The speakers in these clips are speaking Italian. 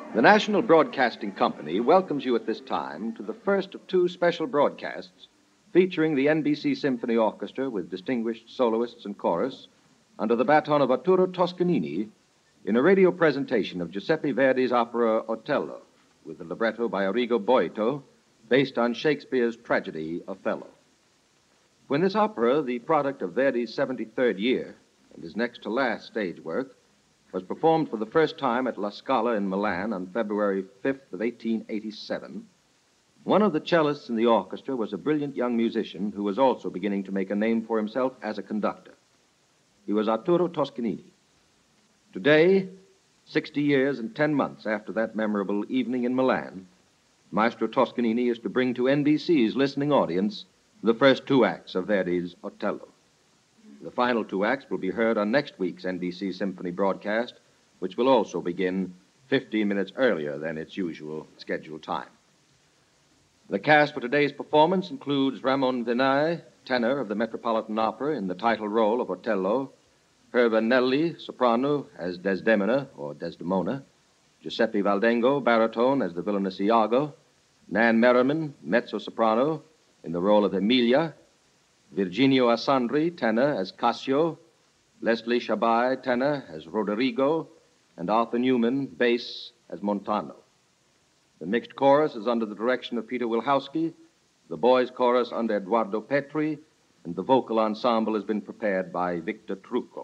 The National Broadcasting Company welcomes you at this time to the first of two special broadcasts featuring the NBC Symphony Orchestra with distinguished soloists and chorus under the baton of Arturo Toscanini in a radio presentation of Giuseppe Verdi's opera Otello with the libretto by Arrigo Boito based on Shakespeare's tragedy Othello. When this opera, the product of Verdi's 73rd year and his next to last stage work, was performed for the first time at La Scala in Milan on February 5th of 1887, one of the cellists in the orchestra was a brilliant young musician who was also beginning to make a name for himself as a conductor. He was Arturo Toscanini. Today, 60 years and 10 months after that memorable evening in Milan, Maestro Toscanini is to bring to NBC's listening audience the first two acts of Verdi's Otello. The final two acts will be heard on next week's NBC Symphony broadcast, which will also begin 15 minutes earlier than its usual scheduled time. The cast for today's performance includes Ramon Vinay, tenor of the Metropolitan Opera in the title role of Otello, Herva Nelli, soprano, as Desdemona or Desdemona, Giuseppe Valdengo, baritone, as the villainous Iago, Nan Merriman, mezzo-soprano, in the role of Emilia, Virginio Assandri, tenor, as Cassio, Leslie Shabai, tenor, as Roderigo, and Arthur Newman, bass, as Montano. The mixed chorus is under the direction of Peter Wilhowsky, the boys' chorus under Eduardo Petri, and the vocal ensemble has been prepared by Victor Trucco.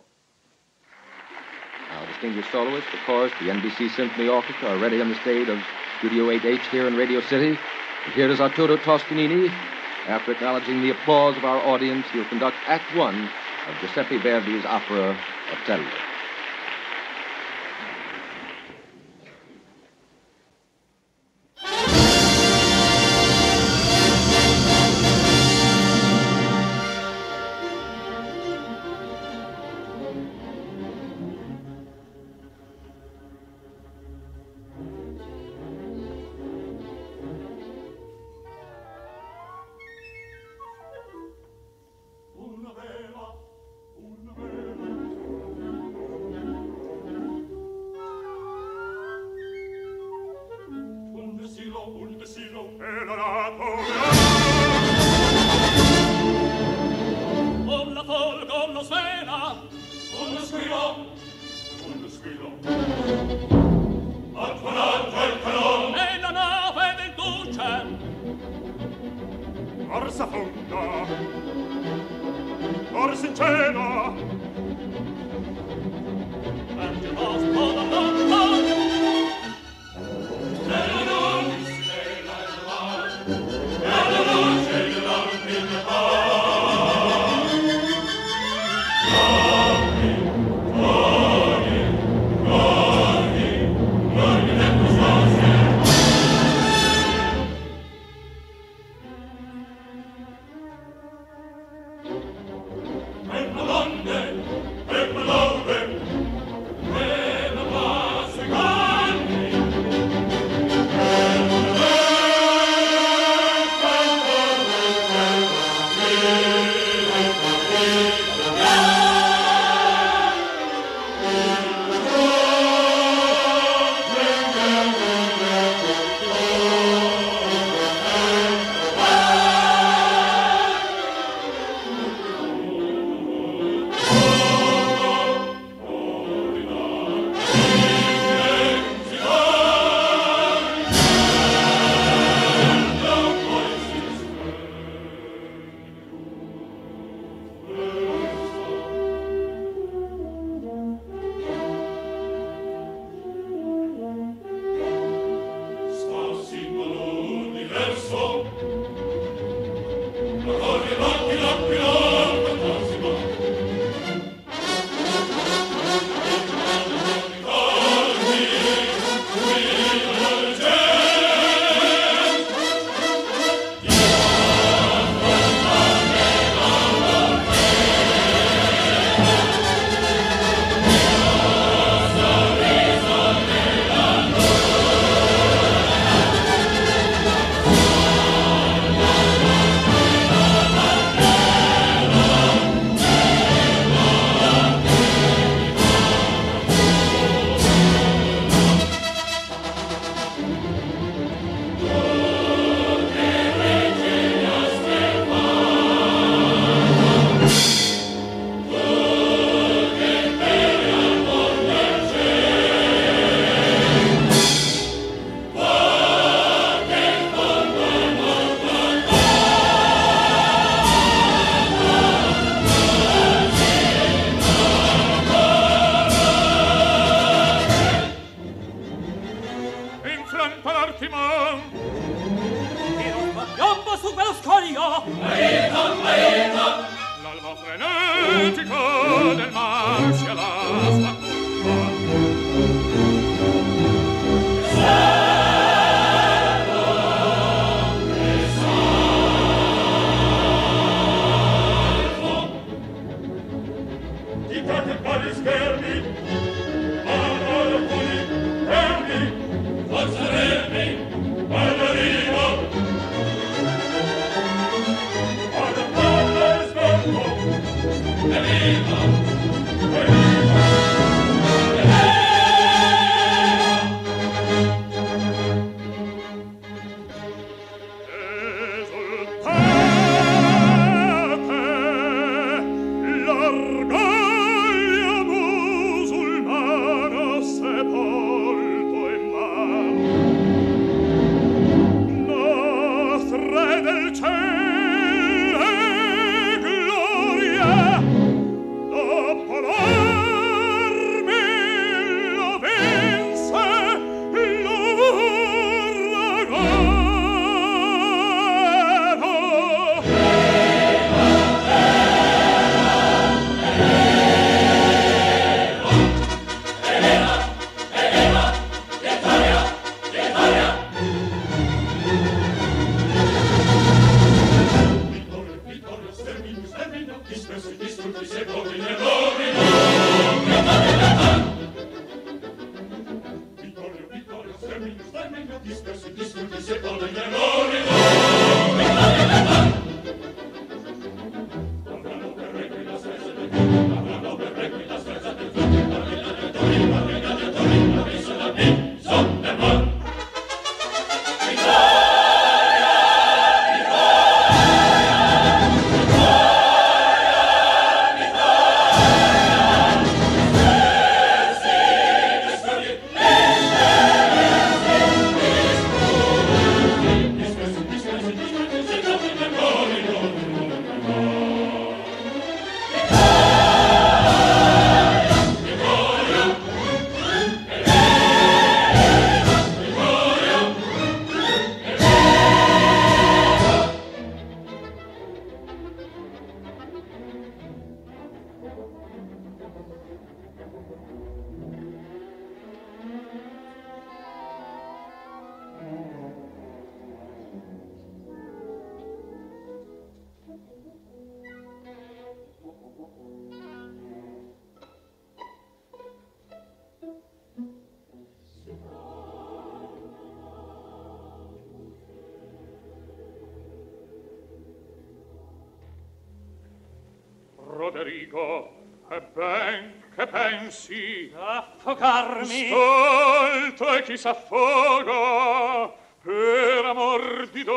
Our distinguished soloists, the chorus, the NBC Symphony Orchestra, are ready on the stage of Studio 8H here in Radio City. And here is Arturo Toscanini. After acknowledging the applause of our audience, he'll conduct Act One of Giuseppe Verdi's opera, Otello. Corsa fonda, corsa in cielo, and you lost all the love. Grande l'ansia l'asta Roderigo, è ben che pensi affogarmi. Stolto è chi s'affoga per amor di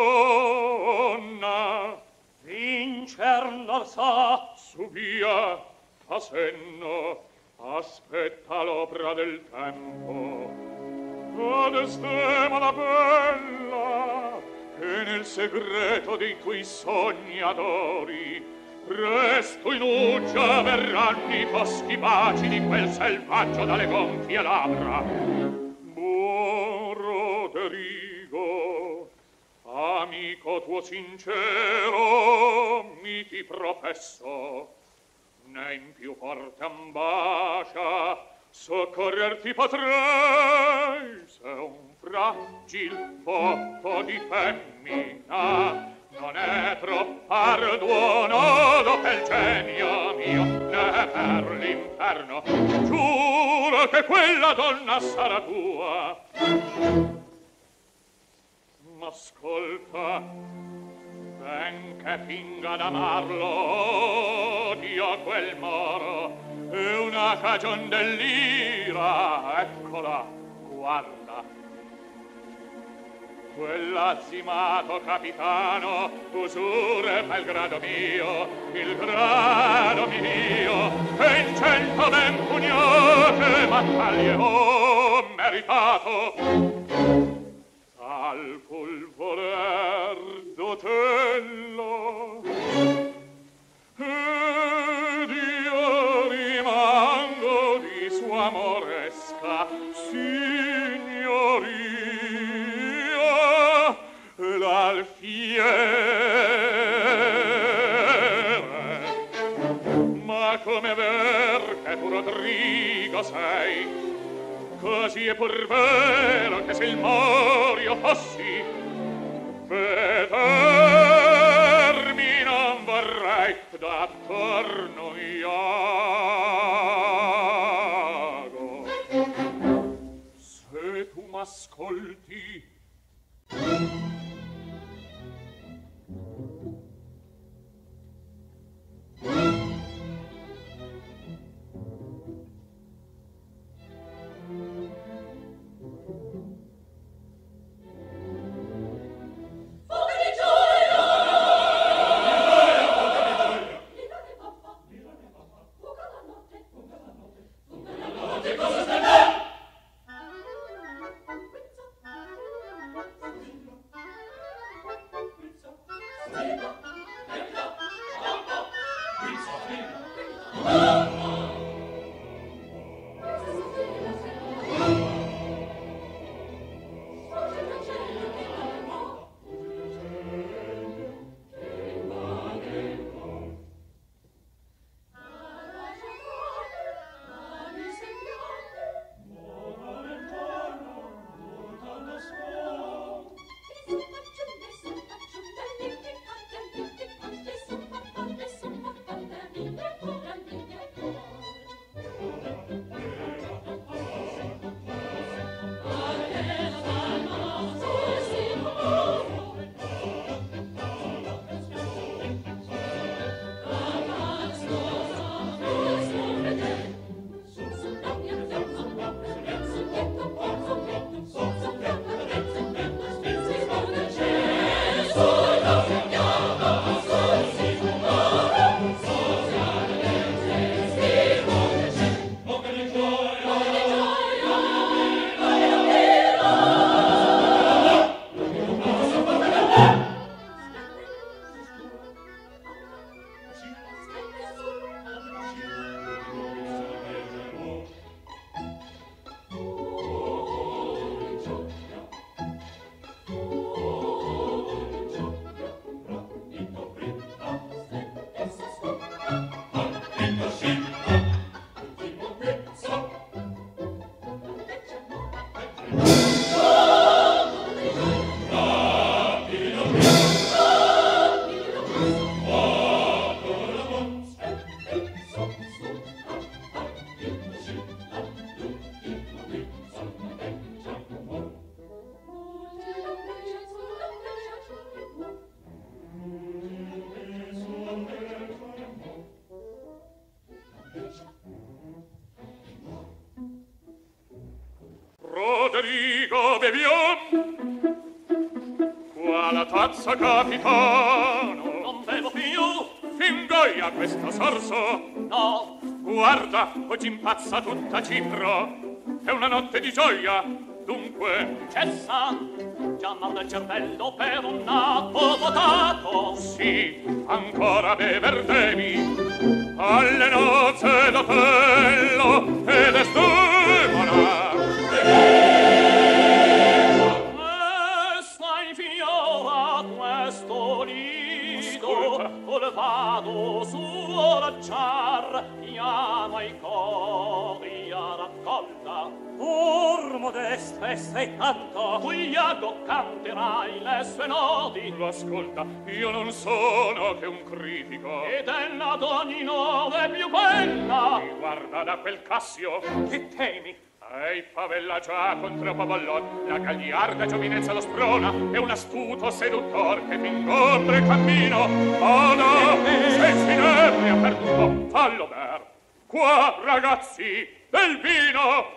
donna. Vincer non so. Su via, fa senno, aspetta l'opera del tempo. Adestemola bella, che nel segreto dei tuoi sogni adori. Presto in uggia verranno i boschi baci di quel selvaggio dalle gonfie labbra. Buon Roderigo, amico tuo sincero, mi ti professo, né in più forte ambascia soccorrerti potrei, se un fragil foto di femmina non è troppo arduo dopo il genio mio, né per l'inferno. Giuro che quella donna sarà tua. M'ascolta, ben che finga d'amarlo, Dio quel moro, è una cagion dell'ira, eccola, guarda. Quell'azzimato capitano usure fa il grado mio, e in 100 ben pugnate battaglie ho meritato. Al fulvoler d'otello ed io rimango di sua amoresca signoria l'alfiere. Ma come ver che tu tu Rodrigo sei, così è pur vero che se il Morio fossi, vedermi non vorrei d'attorno Iago. Se tu m'ascolti, Rodrigo bevion, qua la tazza capitano. Non bevo più. Ingoia questo sorso. No. Guarda, oggi impazza tutta Cipro. È una notte di gioia, dunque Cessa. Già mal del cervello per un nato votato. sì, ancora bever devi. Alle nozze d'Otello ed estimola. Stai fiora questo nido. Ol vado su oracciar. Piano ai cori a raccolta. Pur modesta e sei tanto. Iago canterai le sue nodi. Lo ascolta, io non sono che un critico. Ed è la d'ogni nove più bella. Mi guarda da quel Cassio. Che temi? Ehi, favella già contro Pavallon, la gagliarda giovinezza lo sprona, è un astuto seduttor che t'ingombra il cammino. Oh no, se il finebre ha perduto, fallo ber. Qua, ragazzi, del vino!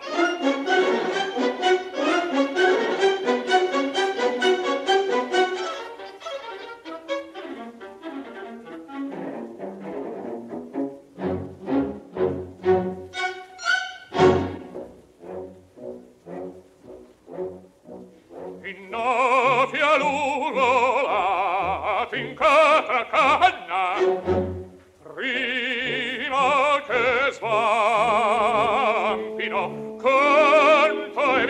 Innofia l'ugola, t'incatra canna, prima che svampino, canto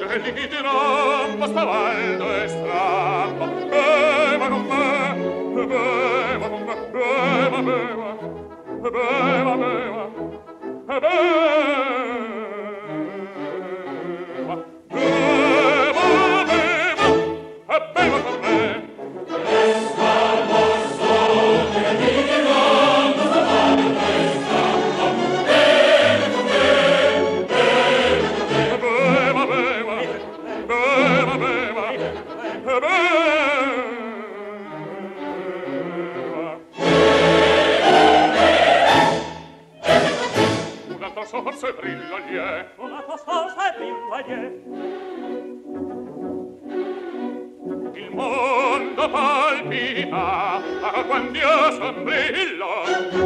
che li dirò, basta valdo e strappo. Beva con me, beva con me, beva, beva, beva, beva, beva. Sorse brilla liè, una tua sorse brilla liè. Il mondo palpita quando io son brillo,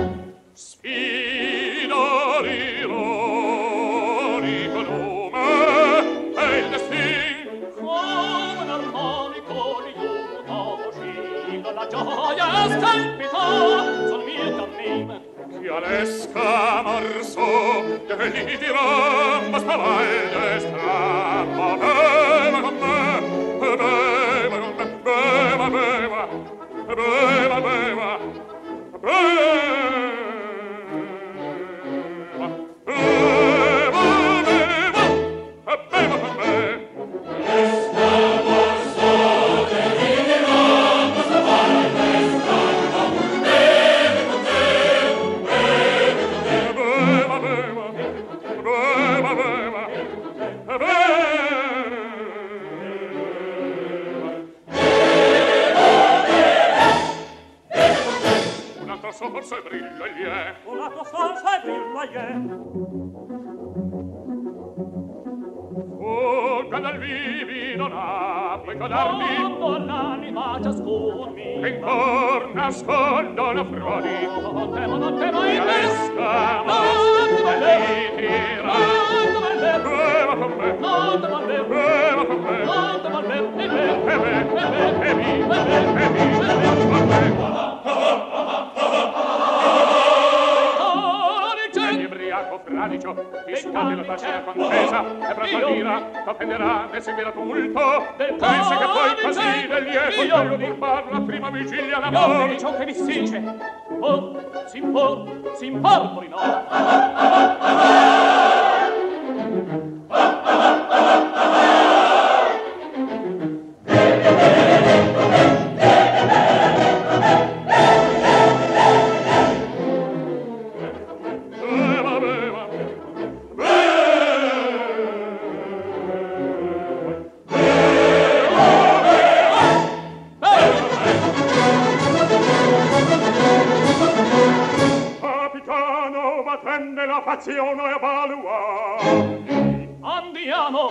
sfido l'ironico lume e il destin come un armonico liuto uscito la gioia scalpita sul mio cammin. Chialesca morso, che li dirò, ma spavalde strappo. Beva con me, beva con me, beva, beva, beva, beva, beva, beva, beva con me. Chialesca morso, che li dirò, ma spavalde strappo. Un'altra sorsa brilla liè, un'altra sorsa brilla liè. Fugga dal vivido Napoli, darmi mondo l'anima ciascun mi, che in cor nascondono frodi. Non temo in esca, ma li tira. Beva con me, beva con me, beva con me, fradicio, fiscate la taccia contesa, e pronto l'ira, t'offenderà, ne seguirà tumulto, pensi che poi così del lieto il bello di far la prima vigilia d'amore. Io ciò che mi si dice, si imporpori no. Fazione a Valua. Andiamo.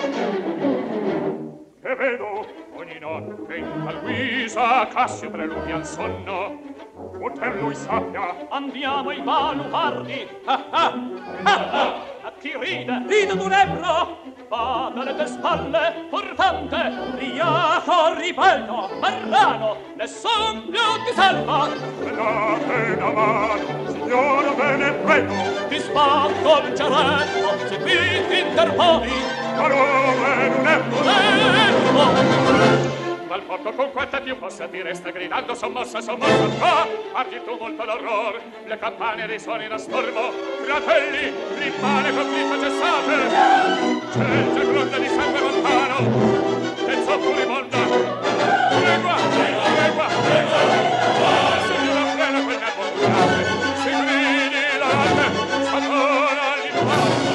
Che vedo ogni notte in tal guisa Cassio preludi al sonno. Poter lui sappia. Andiamo ai baluardi. A chi ride? Ride d'un ebro. Vada alle tue spalle, portante, riato, ripelto, marrano, nessun più ti salva. Date una mano, signora, ve ne prego. Ti sbatto il cerretto, se qui ti interponi. Ma non è un ebro. Dal porto con quanta più possa dire sta gridando sommossa, sommossa. Ardi tu molto l'orror, le campane risuoni da stormo. Fratelli, l'immane conflitto cessate. C'è gronda di sangue lontano, del zoppo rimonda. Legua, legua, legua. Signora frena quel nervo durante, si gridi l'arte, spatona l'infame.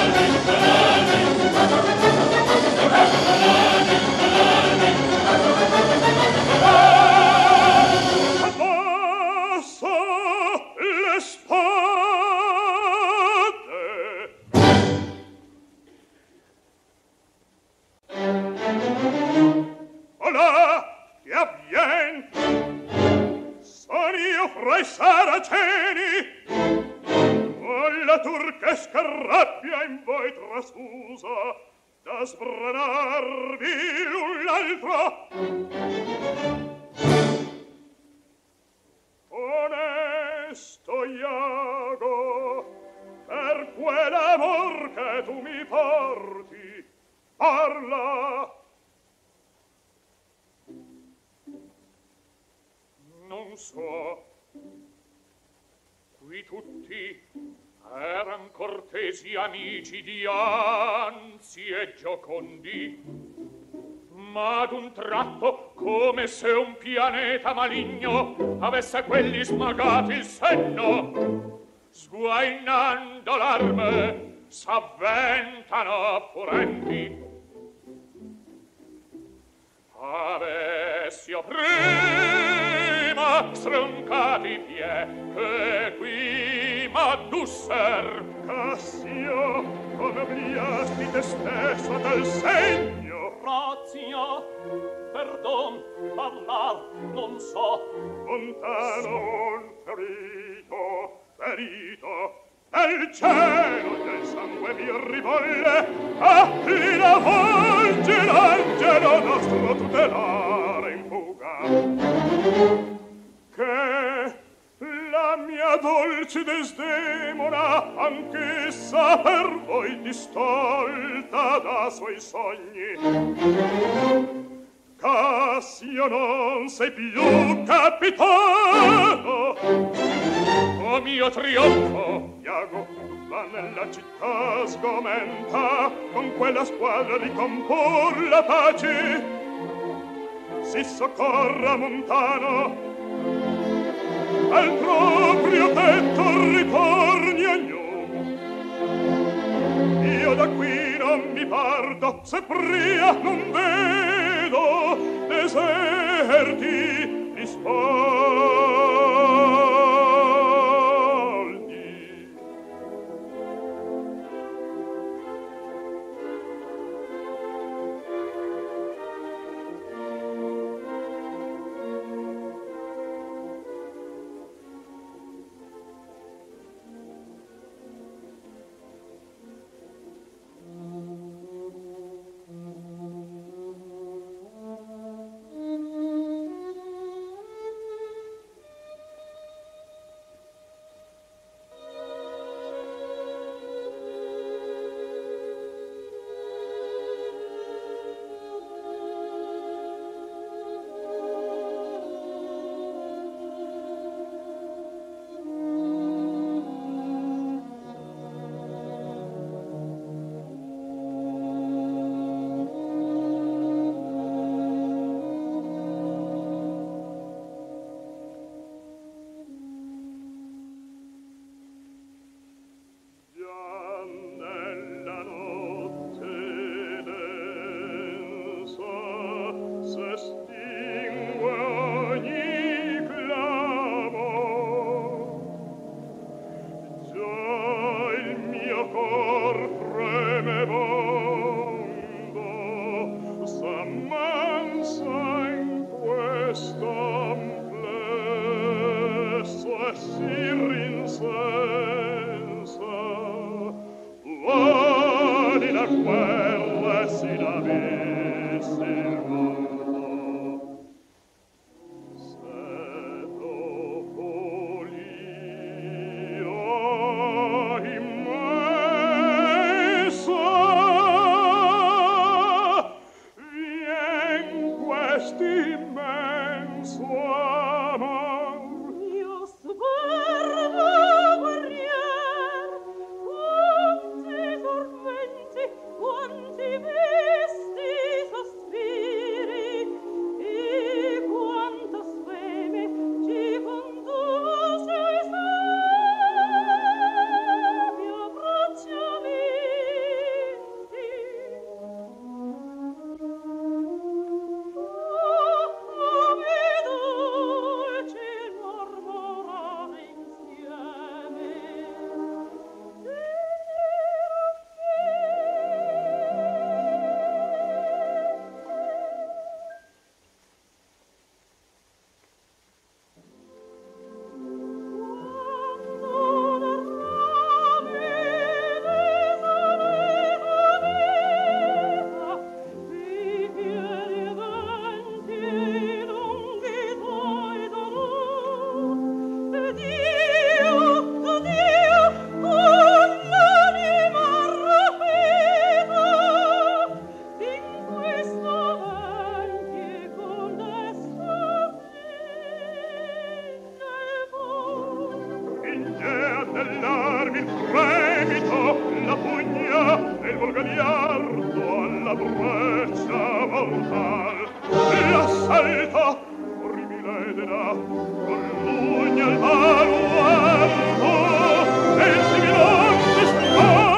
Fra i saraceni, o la turchesca rabbia in voi trasfusa, da sbranarvi l'un l'altro. Onesto Iago, per quell'amor che tu mi porti, parla. Non so. Qui tutti eran cortesi amici di anzi e giocondi, ma ad un tratto, come se un pianeta maligno avesse a quelli smagati il senno, sguainando l'arme s'avventano furenti. Avessio prima stroncati i pie che qui m'addusser, Cassio, come obliasti te stesso dal segno. Grazia, perdon, parlar non so. Lontano un ferito, nel cielo del sangue mi rivolle, apri la volge l'angelo nostro tutelare in fuga. Che la mia dolce desdemona anch'essa per voi distolta da suoi sogni. Cassio, non sei più capitano, o mio trionfo, Iago, va nella città sgomenta, con quella squadra di compor la pace, si soccorra Montano, al proprio tetto ritorni ognuno. Io da qui non mi parto, se pria non vedo deserti di spoldi. brutal, l'assalto orribile d'età, con l'ugno al baluardo, e il sibilon bestial.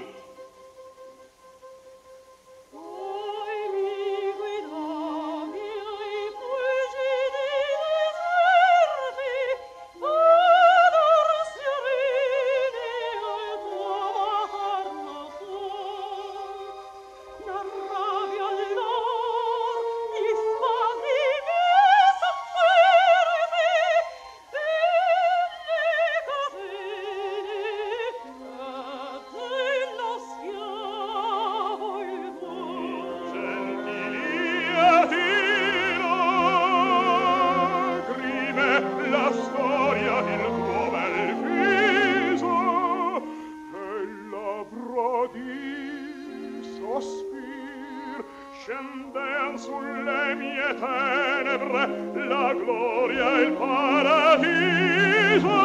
Scendean sulle mie tenebre la gloria e il paradiso,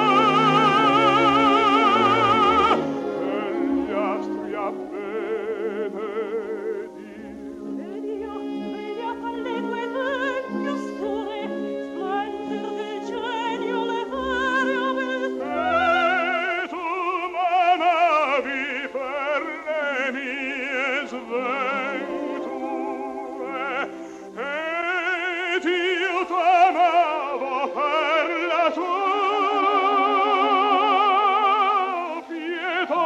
e gli astri a benedir. Vedia alle due legni oscure, splendere del genio le varie beltà. E tu m'amavi per le mie sventure, ed io t'amavo per la tua pietà.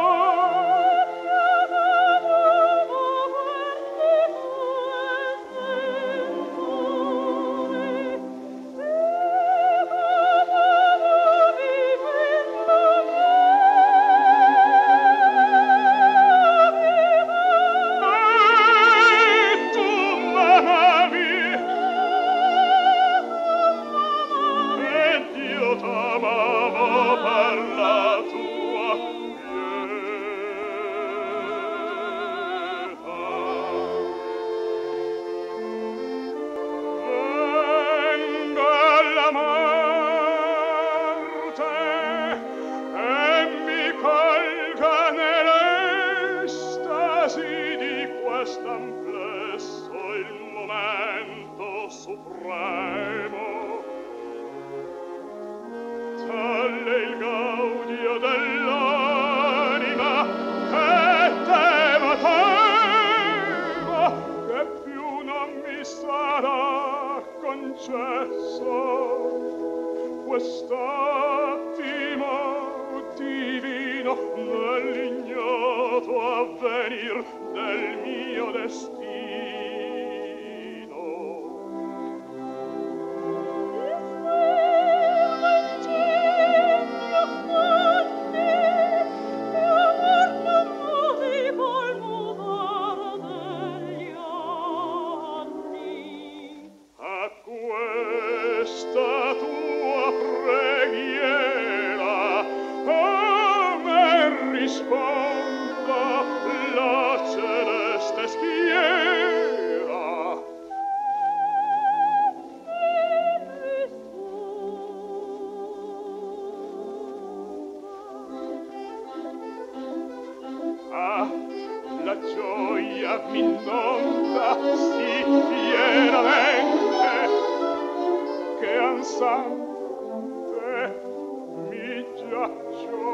Quest'attimo divino nell'ignoto avvenir del mio destino. La gioia m'inonda sì fieramente che ansante mi giaccio.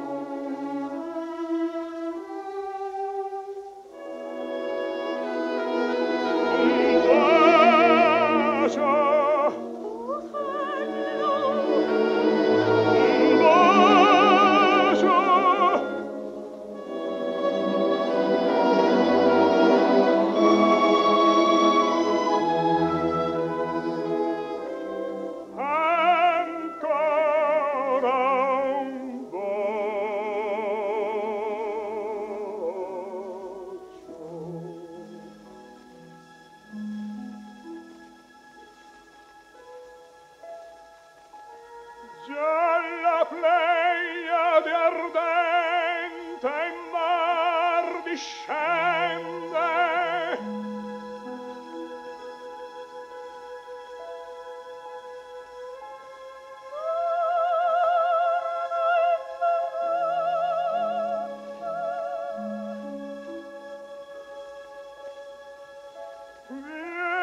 Un bacio, un bacio. Già la Pleiade ardente in mar discende, vieni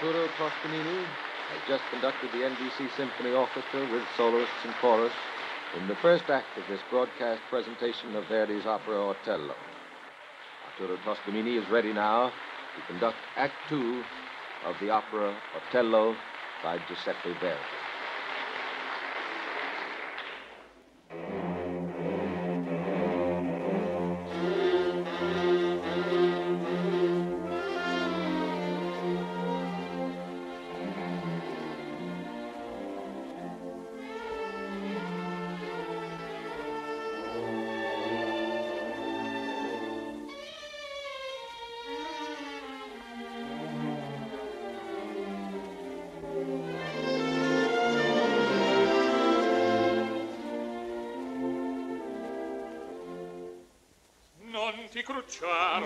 Arturo Toscanini has just conducted the NBC Symphony Orchestra with soloists and chorus in the first act of this broadcast presentation of Verdi's opera Otello. Arturo Toscanini is ready now to conduct Act Two of the opera Otello by Giuseppe Verdi. Non ti crucciar.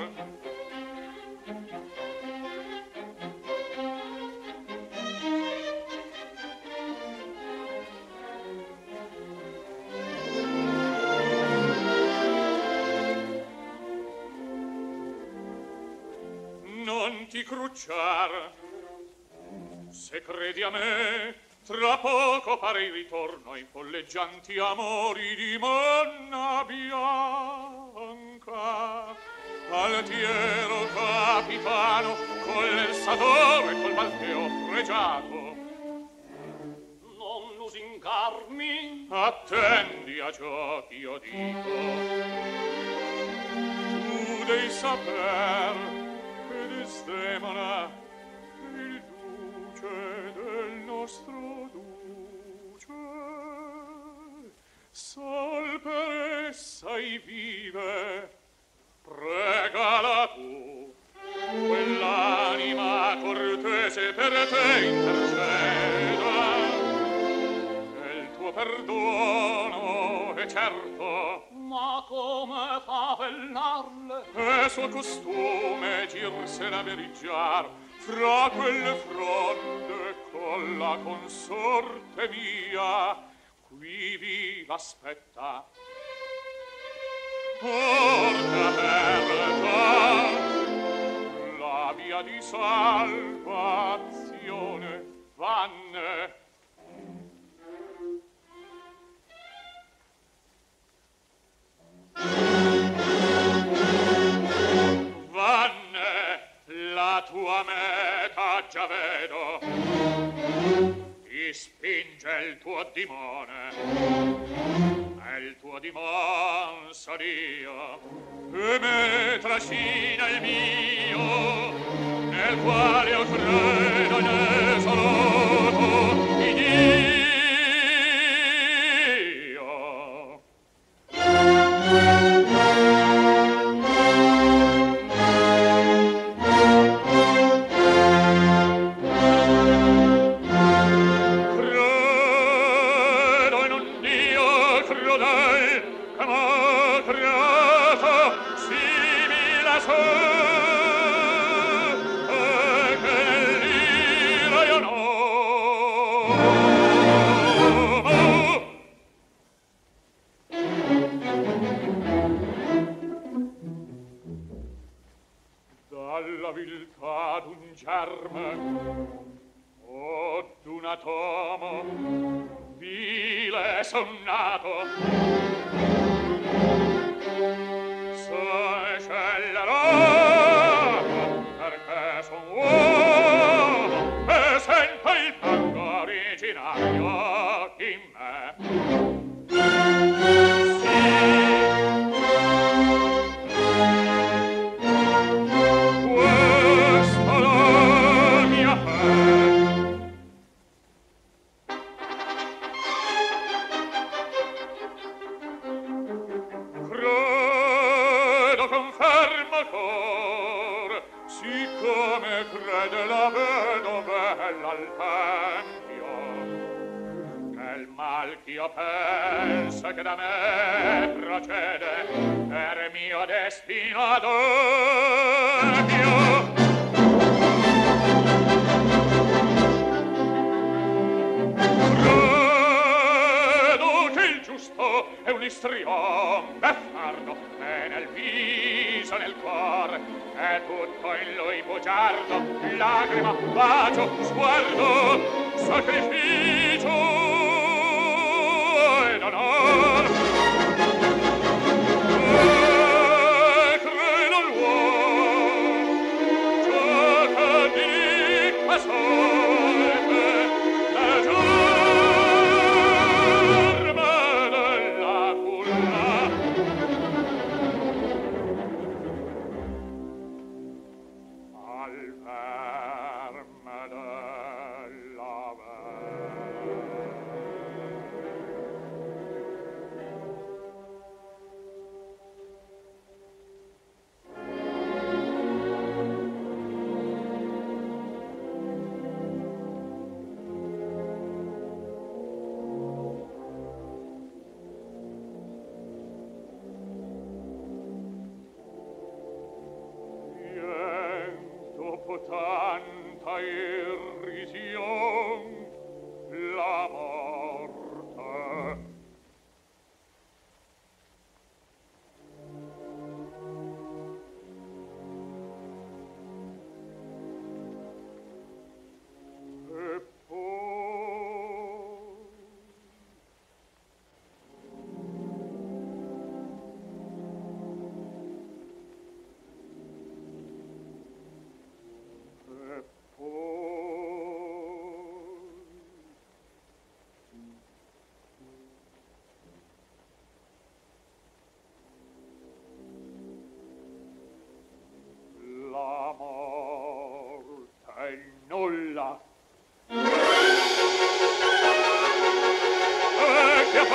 Non ti crucciar. Se credi a me, tra poco pare il ritorno ai folleggianti amori di Monna Bianca. Altiero capitano, col lensadore e col malteo fregiato. Non lusingarmi. Attendi a ciò che io dico. Tu devi saper che Desdemona il duce del nostro duce sol per essa vive. Pregala tu, quell'anima cortese per te interceda, e il tuo perdono è certo. Ma come fa vellarle? È suo costume girsela veriggiar fra quelle fronde con la consorte mia, quivi l'aspetta. Porta aperta la via di salvazione, vanne. Vanne, la tua meta già vedo, ti spinge il tuo dimone. Il tuo dimon son io, e me trascina il mio, nel quale io credo ne solo in Dio. Dalla viltà d'un germe o d'un atomo vile son nato, se scellerò perché son uomo e sento il fango originario in me. Siccome crede la vedo bella al tempio, che il mal ch'io penso che da me procede per mio destino adempio. Credo che il giusto è un istrion beffardo e nel viso nel cuore, è tutto in lui bugiardo, lagrima, bacio, sguardo, sacrificio ed onor. E credo l'uomo, ciò che dica solve, la germe della culla. Al verme della dopo tanta irrision, la morte. E poi e poi la morte è nulla. E che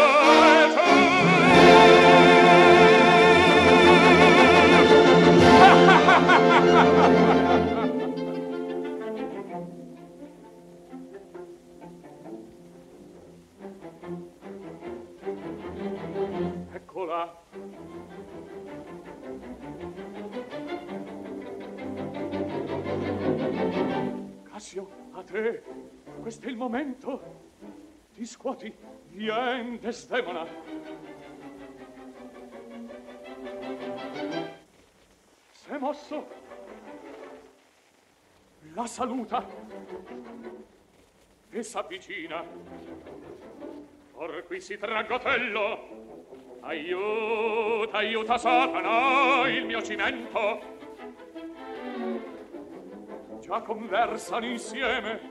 eccola. Cassio, a te, questo è il momento. Ti scuoti, vien Desdemona. S'è mosso. La saluta e s'avvicina. Or qui si traggotello. Aiuta, aiuta Satana, il mio cimento. Già conversano insieme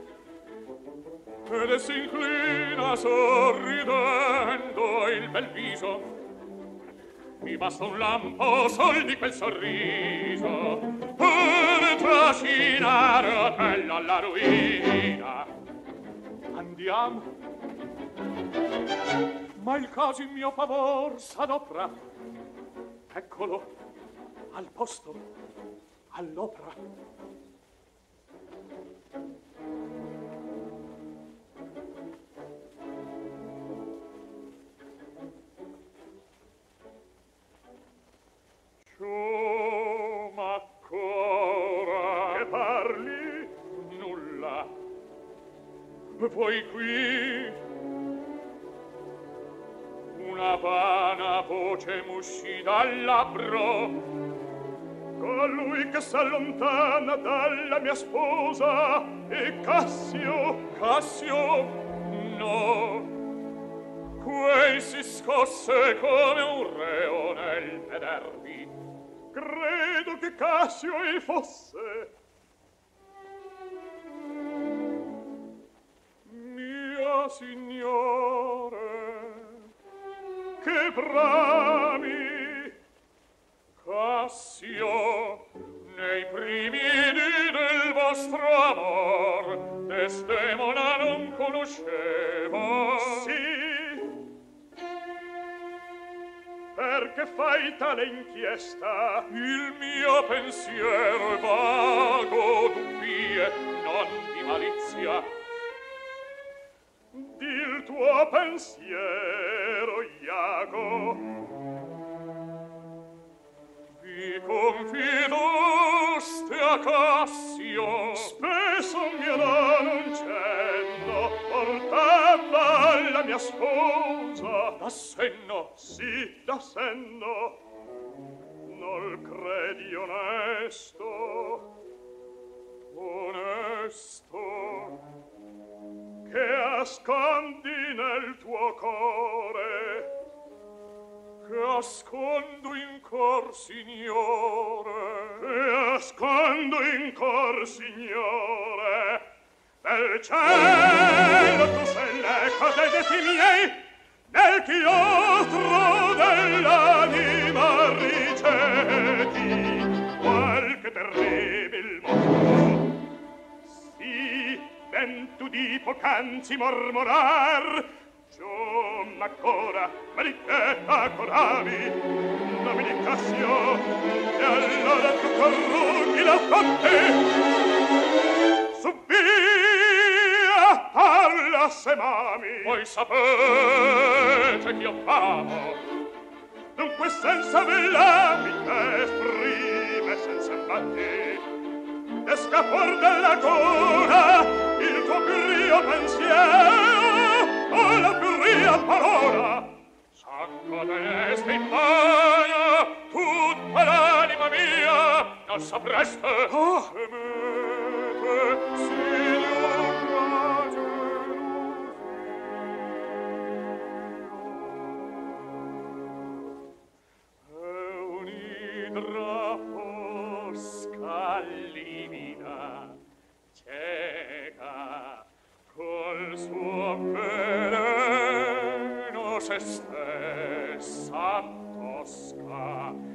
ed si inclina sorridendo il bel viso. Mi basta un lampo sol di quel sorriso per trascinare Otello alla ruina. Andiamo, ma il caso in mio favor s'adopra. Eccolo, al posto, all'opera. Ma ancora che parli? Nulla. Poi qui una vana voce m'uscì dal labbro. Colui che s'allontana dalla mia sposa è Cassio. Cassio? No. Quei si scosse come un reo nel vedervi. Credo che Cassio il fosse. Mio signore, che brami, Cassio, nei primi dì del vostro amor, Desdemona non conoscevo. Sì, perché fai tale inchiesta? Il mio pensiero è vago, dubbie, non di malizia. Di il tuo pensiero, Iago. Vi confidaste a Cassio. Spesso mio non cenno portava alla mia sposa. Da senno? Sì, da senno. nol credi onesto, onesto, che ascondi nel tuo core, che ascondo in cor, signore, che ascondo in cor, signore, del cielo tu sei l'eco dei desti miei, nel chiostro dell'anima riceti qualche terribil moto. Sì, ben tu di poc'anzi mormorar, giù m'ancora, malichetta coravi, nobilitasio, e allora tu corrughi la fronte. Su via, parla se mami. Voi sapete che io famo, dunque senza vellamite esprime senza imbatti, esca fuor dalla gola il tuo più rio pensiero o la più ria parola. S'accodereste in mano tutta l'anima mia, non sapreste temete, signor È un'idra fosca livida, cieca, col suo veleno se stessa tosca,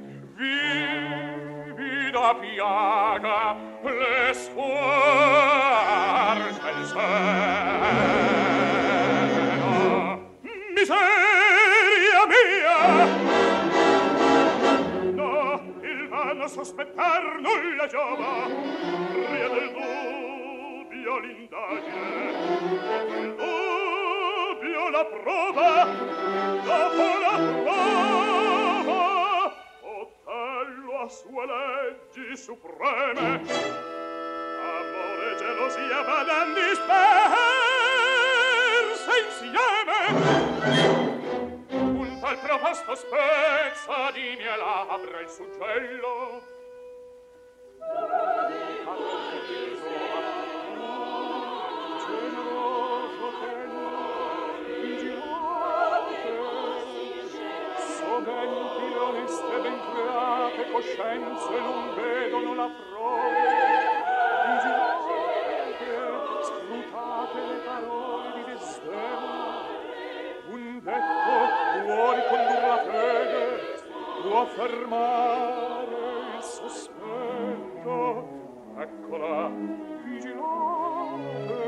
vivida piaga le sfuarge il seno. Miseria mia! No, il vano sospettar nulla giova, ria del dubbio l'indagine, dopo il dubbio la prova, dopo la prova Otello a sue leggi supreme, amore e gelosia vadan disperse insieme. Un tal proposto spezza di mia labbra il suggello. Generoso soventi le oneste ben create coscienze non vedono la prova. Vigilate, scrutate le parole di disdemo. Un detto può ricondurre la fede, può fermare il sospetto. Eccola, vigilate.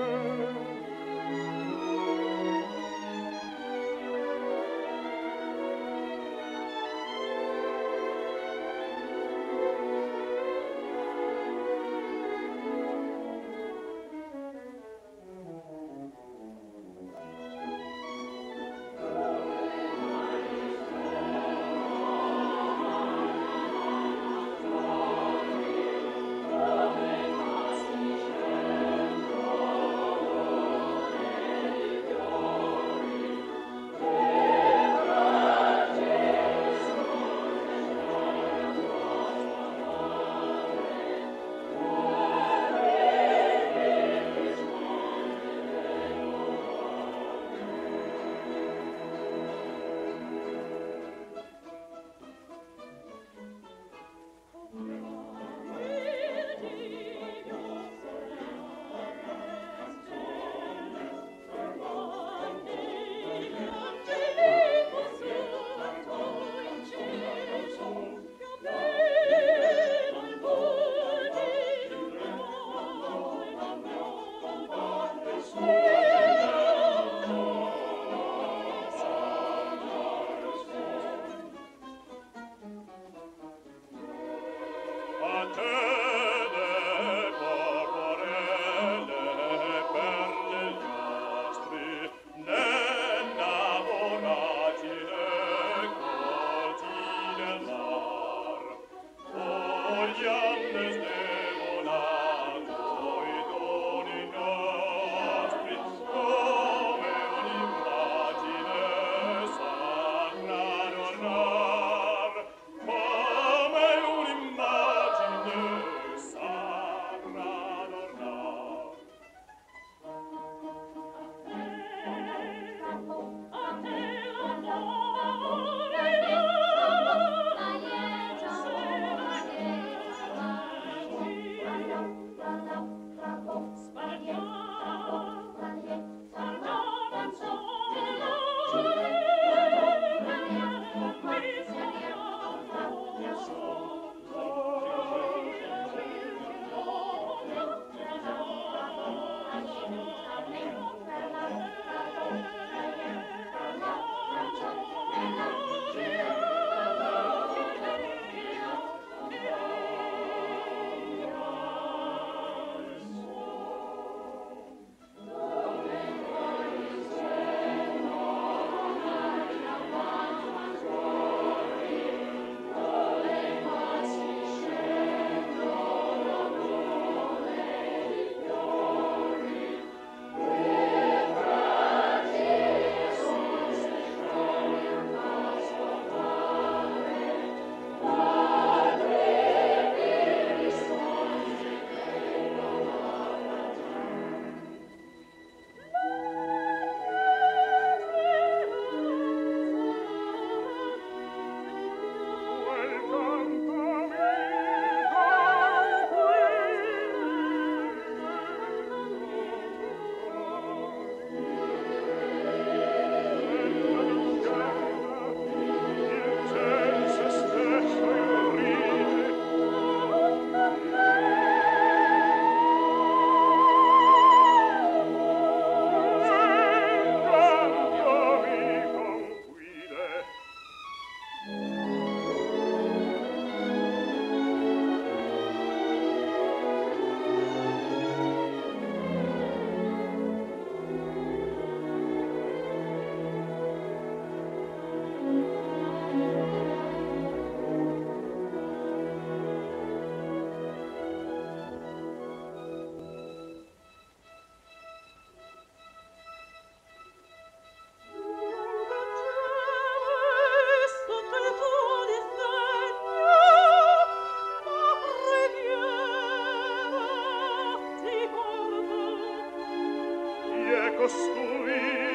costui.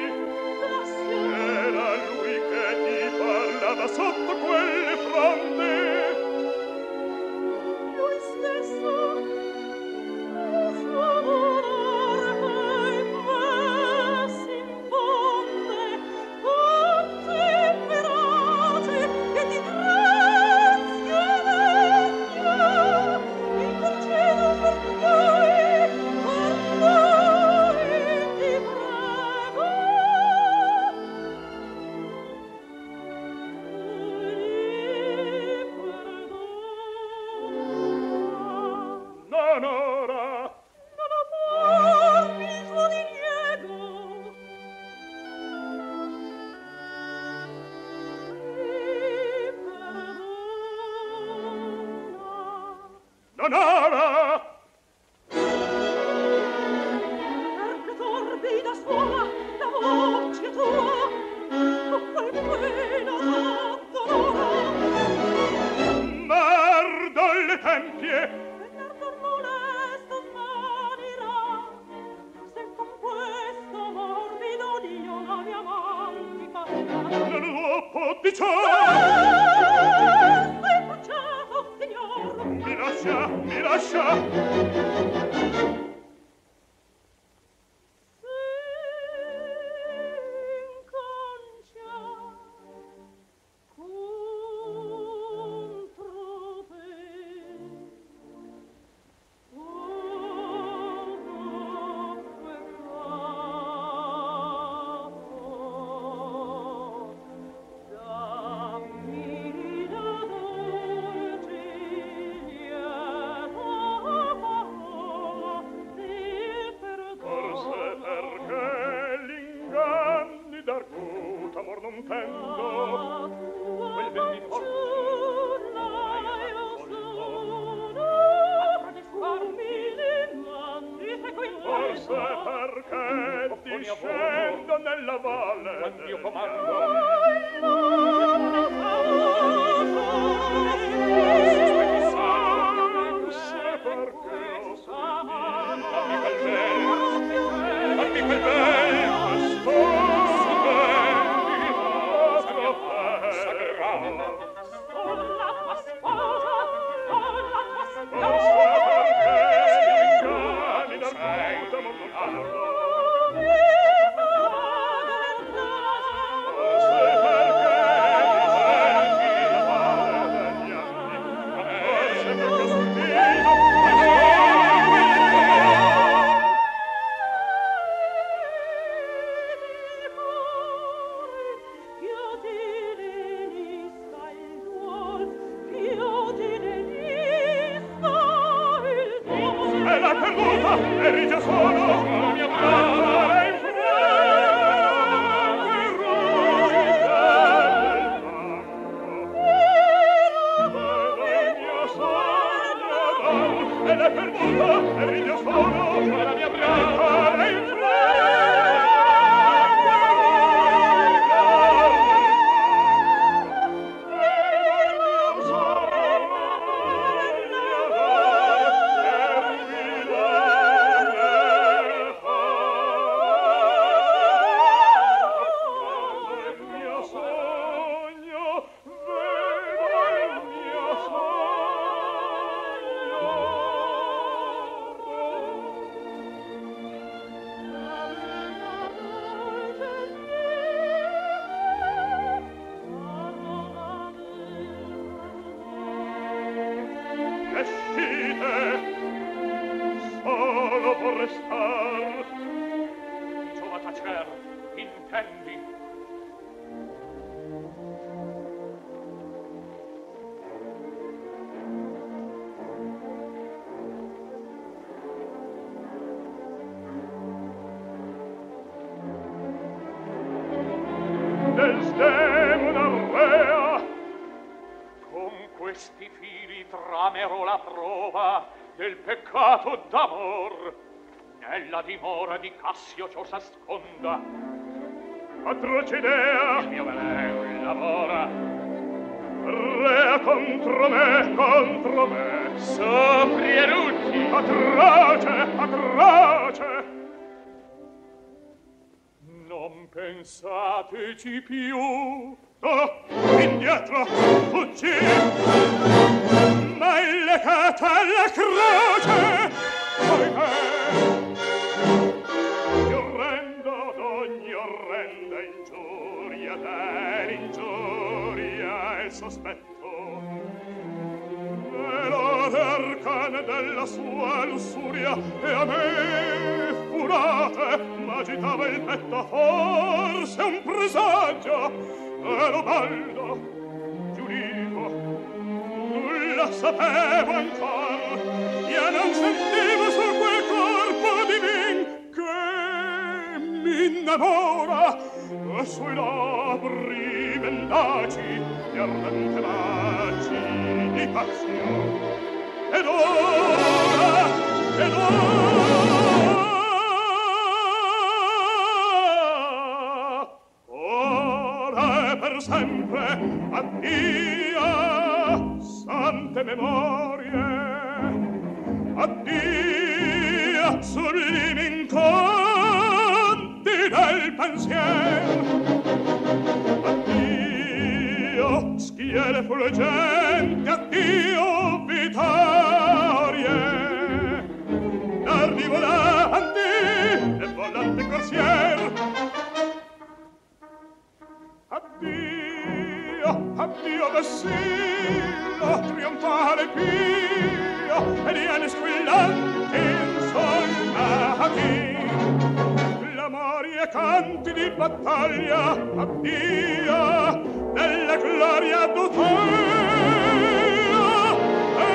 Era lui che ti parlava sotto quelle fronde. Lui stesso, il suo amore in me si infonde, tutti verace che ti grazia vecchia, il concedo per noi ti prego. Non ora. Non amor mismo di niego. Non ora. Perché torbida suona la voce tua, con quel pena d'ora. Merda alle tempie. Venerdor molesto svanirà, se con questo morbido Dio la mia mantica farà. Non lo può di ciò. Sei bruciato, signor. Mi lascia, mi lascia. Forse perché l'inganni d'arguto amor non tendo. Quel ben mi porta. Forse perché discendo nella valle del mio comando. Forse perché ho sentito dammi quel bel bastone di vostro sagrado. Con la tua sposa, con la tua sposa. Forse perché l'inganni d'arguto amor non tendo. Forse perché discendi la valle degli anni. Forse perché ho sentito e l'ha perduta, eri già solo, la mia brava in fuoco, il rugido del fango. Vedo il mio sogno d'oro, e l'ha perduta, eri già solo, la mia brava in fuoco, il rugido del fango. Solo por restar. Giova tacer, intendi? Desdemona rea, con questi fili tramerò la prova del peccato d'amor. Nella dimora di Cassio ciò s'asconda. Atroce idea, il mio veleno lavora. Rea contro me, sopri e rutti. Atroce, atroce. Non pensateci più. Oh, indietro, fuggi! Ma è legata alla croce! Poiché io rendo d'ogni orrenda ingiuria, dell'ingiuria e il sospetto, e l'arcane della sua lussuria, e a me furate m'agitava il petto, forse un presagio, ero baldo, giudico, nulla sapevo ancor, io non sentivo su quel corpo divin che mi innamora, e sui labbri mendaci di ardente baci di passione. Ed ora, ora e per sempre, addio, sante memorie, addio, sublimi incontri del pensiero, addio, schiere fulgenti, addio, vittorie, dardi volanti e volante corsier. Addio, addio vessillo, trionfale pio, e liane squillanti insoldati, clamori e canti di battaglia, addio, della gloria d'Otello, e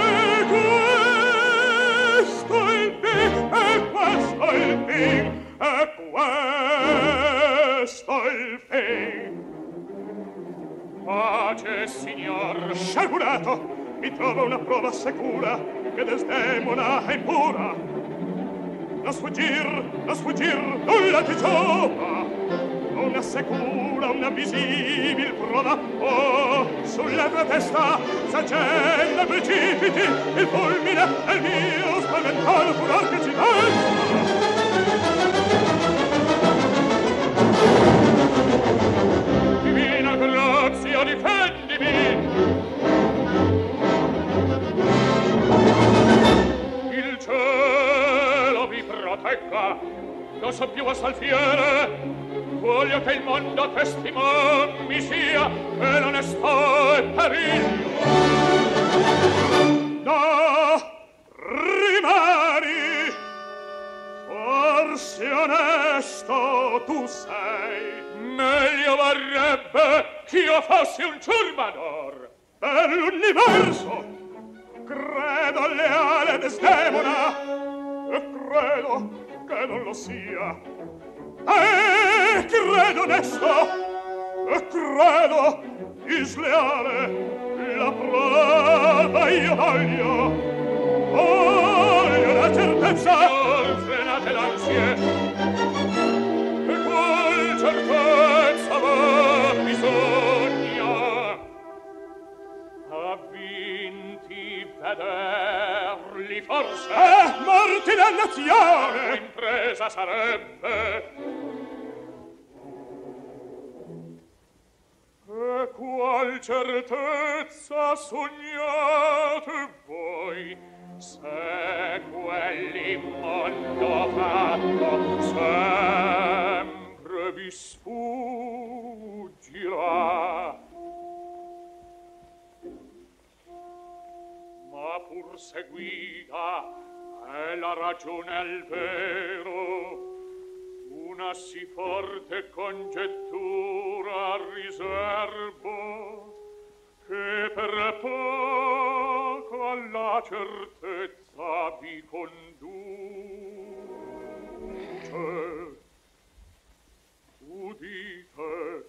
questo il fin, e questo il fin, e questo il fin. Pace, signor. Sciagurato, mi trova una prova sicura che Desdemona è impura. Non sfuggir, nulla ti giova. Non assicura una visibil prova. Oh, sulla tua testa s'accende precipiti il fulmine del mio spaventoso furor che ci pensa. Divina grazia, difendimi! Il cielo vi protegga, non so più a salfiere, voglio che il mondo testimon mi sia che non ne sto e periglio. No, rimani, forse onesto tu sei. Meglio varrebbe ch'io fossi un ciurmador per l'universo. Credo leale Desdemona e credo che non lo sia. E credo onesto e credo disleale. La prova io voglio la certezza. Non frenate l'ansie, certezza va bisogna a vinti vederli forse morti dannazione impresa sarebbe e qual certezza sognate voi se quell'immondo fatto sempre vi sfuggirà. Ma pur seguita è la ragione al vero, una sì forte congettura riservo, che per poco alla certezza vi conduce. Udite.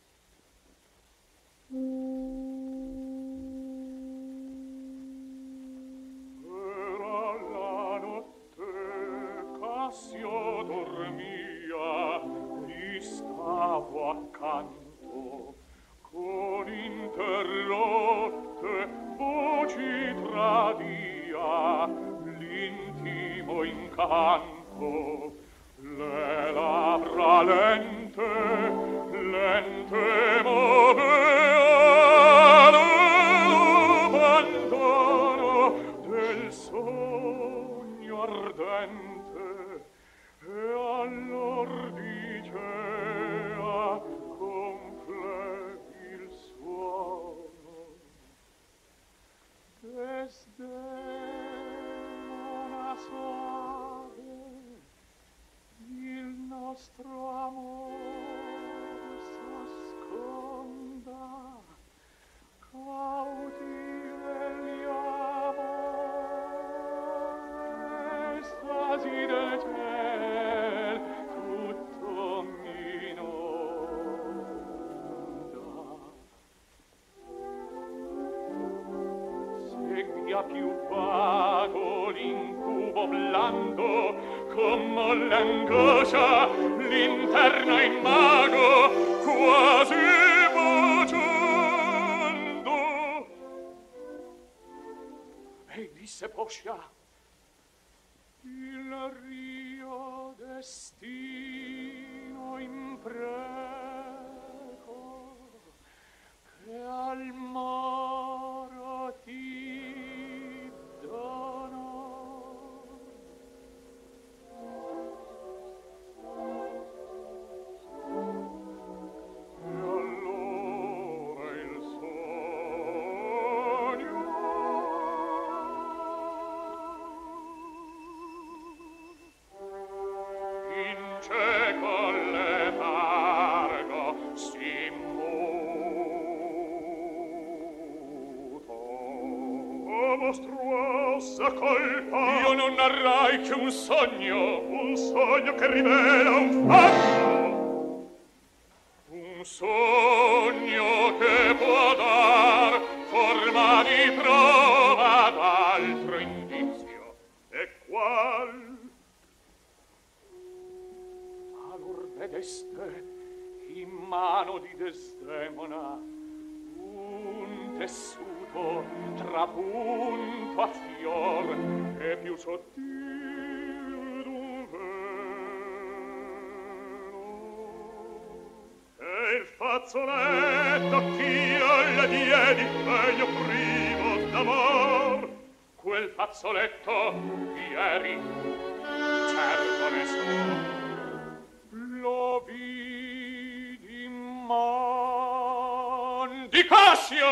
Era la notte Cassio dormia, gli stavo accanto, con interrotte voci tradia l'intimo incanto. Le labbra lente lente moveano abbandono del sogno ardente e allor dicea con flebil suono desdemona soave il nostro amor s'asconda cauti vegliamo estasi del ciel tutto m'inonda sebbia più vago l'incubo blando come l'angoscia l'interno immago quasi vociando e disse Poscia il rio destino impreco che al moro ti dono e allora il sogno in cieco letargo si muto mostruosa colpa io non narrai che un sogno che rivela un fatto un sogno che può dar forma di prova d'altro indizio e qual allor vedeste in mano di Desdemona un tessuto trapunto a fior e più sottil d'un velo e il fazzoletto ch'io le diedi pegno primo d'amor quel fazzoletto ieri certo ne so lo vidi in man di Cassio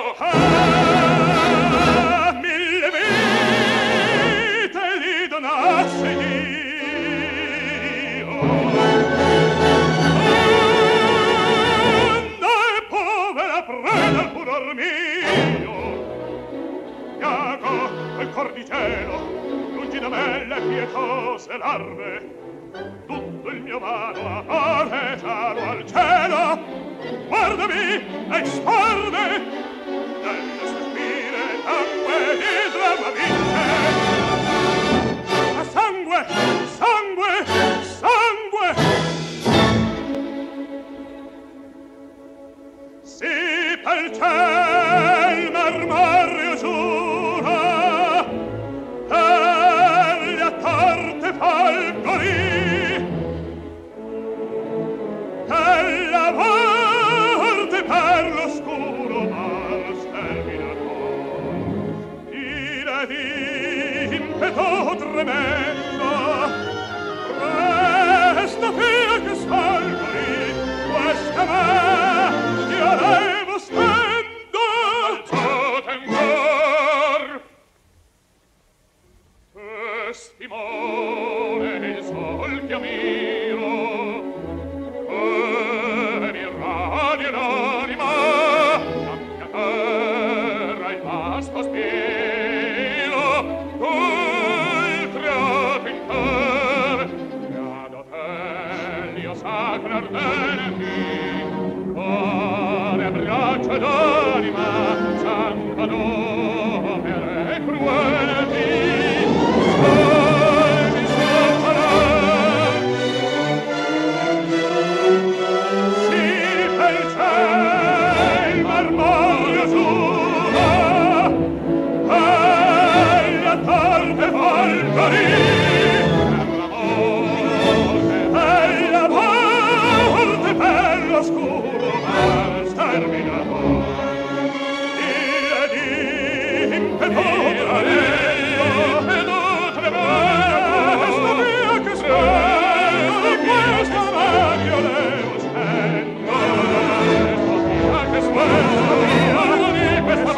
mille vite li donassi Dio e povera preda al furor mio Iago quel cor di cielo lungi da me le pietose larve tutto il mio mano a alletaro al cielo guardami e sparve nelle sospire sangue di dramma vince a sangue, sangue, sangue si pel ciel marmorio giura per le attarte falconi la morte per l'oscuro mal sterminator ira d'impeto tremendo presto fia che salgoli questa me io levo stendo alzate ancor testimone il sol che ammiro l'anima la mia terra il vasto spiro il creato in ter creato Telio sacro ardenti cuore braccio d'anima santa d'opere cruenti per la morte per all'oscuro al sterminatore. Ed impetuosa lento ed tremendo questa mia che sento, questa mia che io sento, questa mia che sento, questa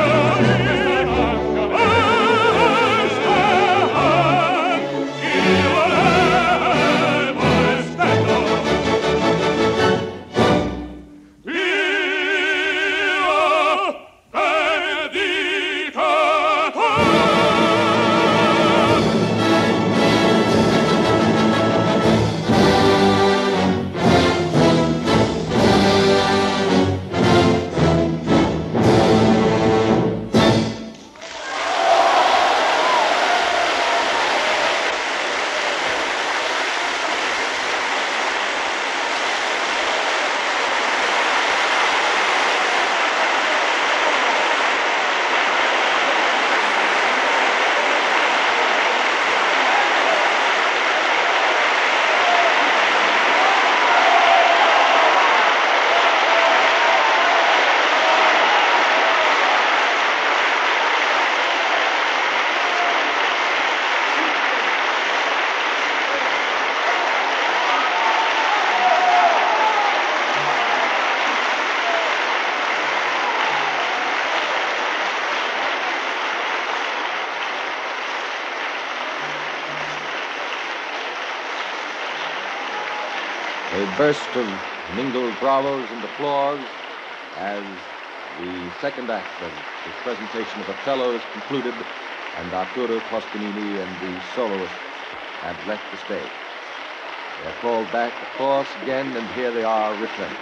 A burst of mingled bravos and applause as the second act of this presentation of Othello is concluded and Arturo Toscanini and the soloists have left the stage. They are called back, of course, again, and here they are returning.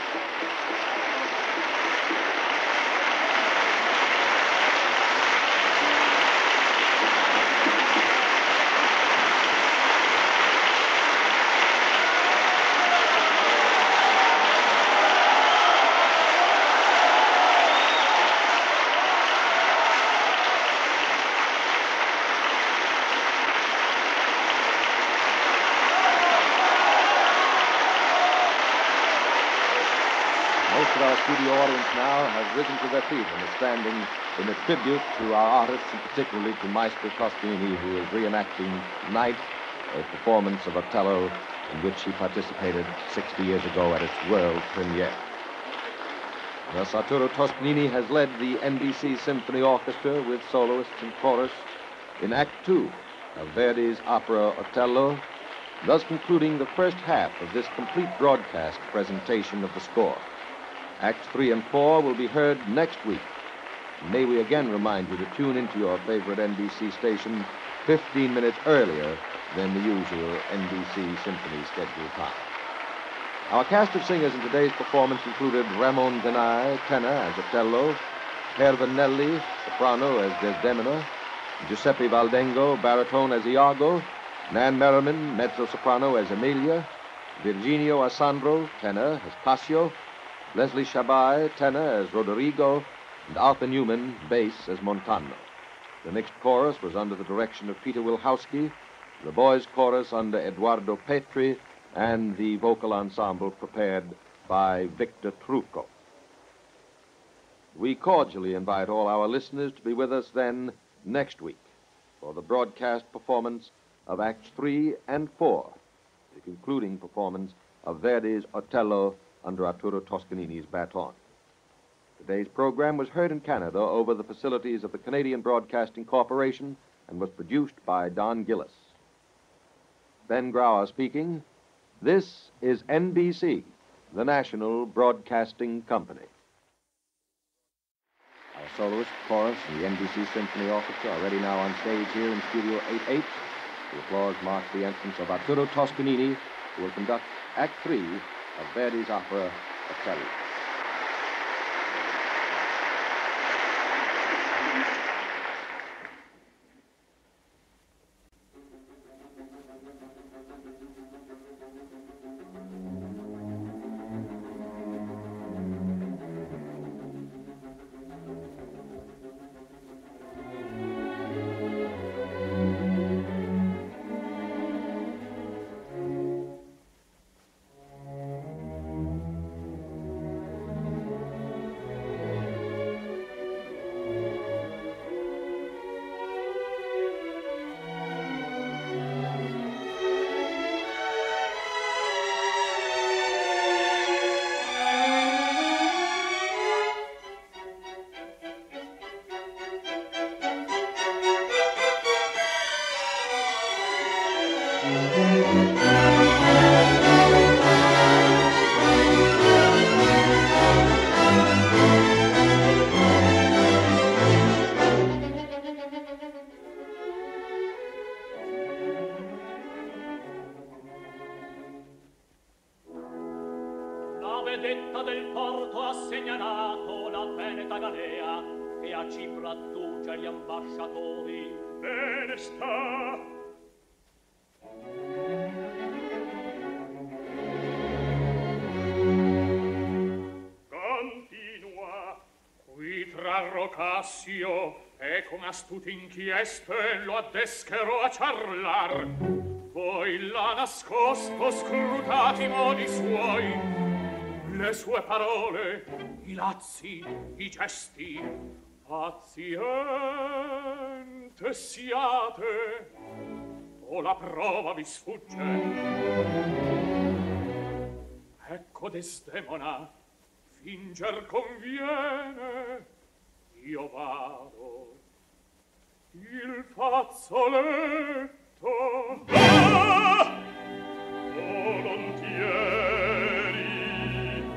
Most of our studio audience now have risen to their feet and are standing in a tribute to our artists, and particularly to Maestro Toscanini, who is reenacting tonight a performance of Othello in which he participated 60 years ago at its world premiere. Thus, Arturo Toscanini has led the NBC Symphony Orchestra with soloists and chorus in Act Two of Verdi's opera Othello, thus concluding the first half of this complete broadcast presentation of the score. Acts 3 and 4 will be heard next week. May we again remind you to tune into your favorite NBC station 15 minutes earlier than the usual NBC Symphony scheduled time. Our cast of singers in today's performance included Ramon Ganay, tenor as Othello, Hervé Nelli, soprano as Desdemona, Giuseppe Valdengo, baritone as Iago, Nan Merriman, mezzo-soprano as Emilia, Virginio Asandro, tenor as Cassio, Leslie Shabai, tenor as Roderigo, and Arthur Newman, bass as Montano. The mixed chorus was under the direction of Peter Wilhowsky, the boys' chorus under Eduardo Petri, and the vocal ensemble prepared by Victor Trucco. We cordially invite all our listeners to be with us then next week for the broadcast performance of Acts 3 and 4, the concluding performance of Verdi's Othello under Arturo Toscanini's baton. Today's program was heard in Canada over the facilities of the Canadian Broadcasting Corporation and was produced by Don Gillis. Ben Grauer speaking. This is NBC, the National Broadcasting Company. Our soloist, chorus, and the NBC Symphony Orchestra are ready now on stage here in Studio 88. The applause marks the entrance of Arturo Toscanini, who will conduct Act 3 of Verdi's opera Othello. La vedetta del porto ha segnalato la veneta galea e a Cipro adduce gli ambasciatori. Bene sta. Continua. Qui trarrò Cassio e con astute inchieste lo addescherò a ciarlar. Voi l'ha nascosto, scrutati i modi suoi, le sue parole, i lazzi, i gesti. Paziente siate, o la prova vi sfugge. Ecco Desdemona, finger conviene, io vado. Il fazzoletto volontieri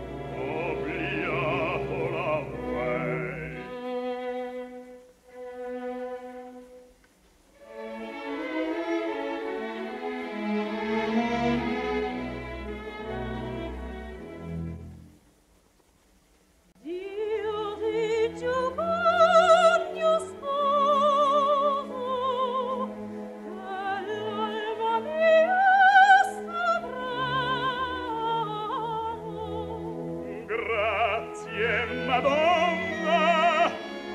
obliato l'avrei. Dio di Giovanni sposo, l'alma mia sovrano. Grazie, Madonna,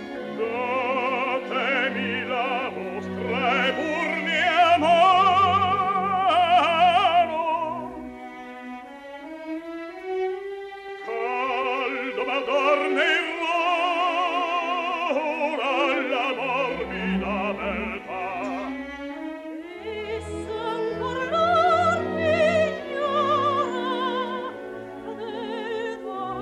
datemi la vostra e pur mia mano. Caldo m'adorna il ora la morbida beltà. Essa ancor l'or ignora del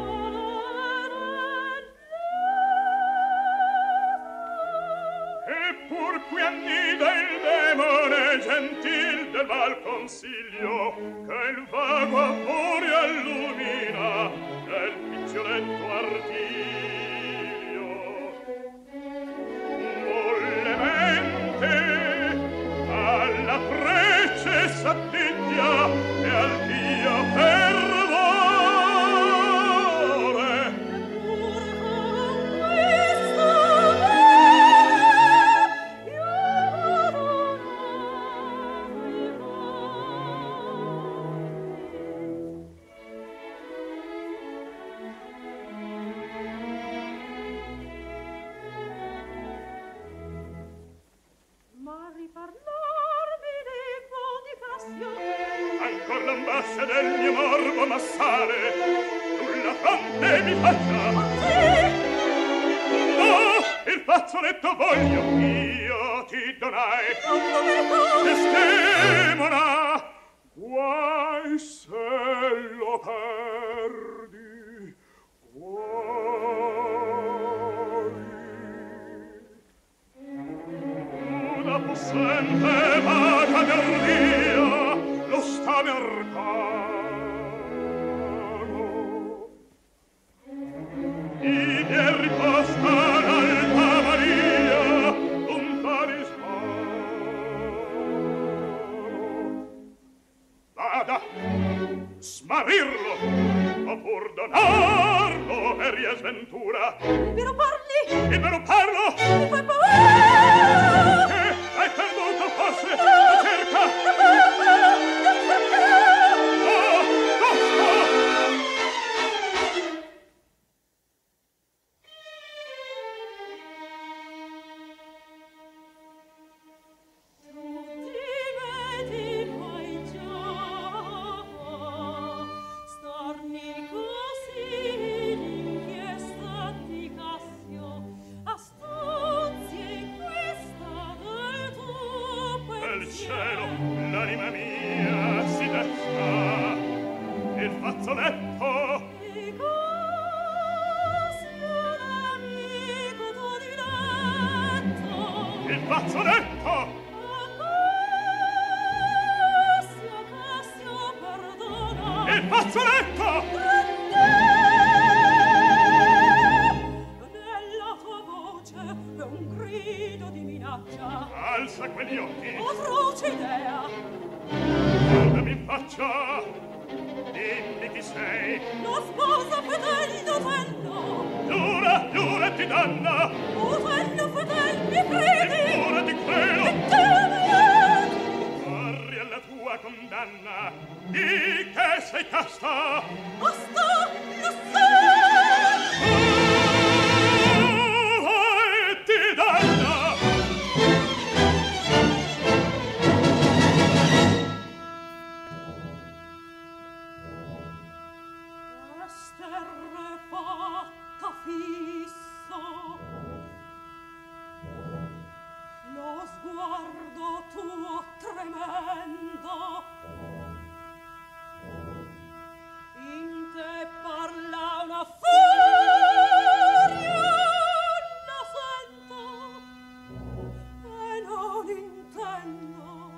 valore. Eppur qui annida il demone gentil del mal consiglio, che il vago amore allumina del piccioletto artiglio. Mollemente alla prece s'attiglia e al Dio fervore. Pur con questo bene io ma riparlarvi dico di Cassio. Ancor l'ambascia del mio morbo m'assale, sulla fronte mi faccia. No, il fazzoletto voglio, io ti donai. Desdemona, guai se lo perdi, guai. Una possente vaga nervia lo sta mercano. Ivi è riposta l'alta Maria, un talismano. Vada, smarrirlo, oppur donarlo e riesventura. Vero parli? Il vero parlo! Mi fai paura! Che hai perduto forse la cerca? No, tosto! Tutti vedi fai già storni così l'inchiesta di Cassio, astuzie questa del tuo Del cielo, pensiero. l'anima mia si desta, il fazzoletto, Di Cassio l'amico tuo diletto, il fazzoletto, Cassio, perdona. il fazzoletto! Nella tua voce è un grido di minaccia, Alza quegli occhi, atroce idea. guardami in faccia, dimmi chi sei, La sposa fedel d'Otello. Giura, giura ti danna. Otello fedel mi credi. Ora ti credo. E te mi odi. Corri alla tua condanna. Di che sei casta. Basta, lo so. E ti danna. Esterrefatta fisso, lo sguardo tuo tremendo, in te parla una furia, la sento e non intendo.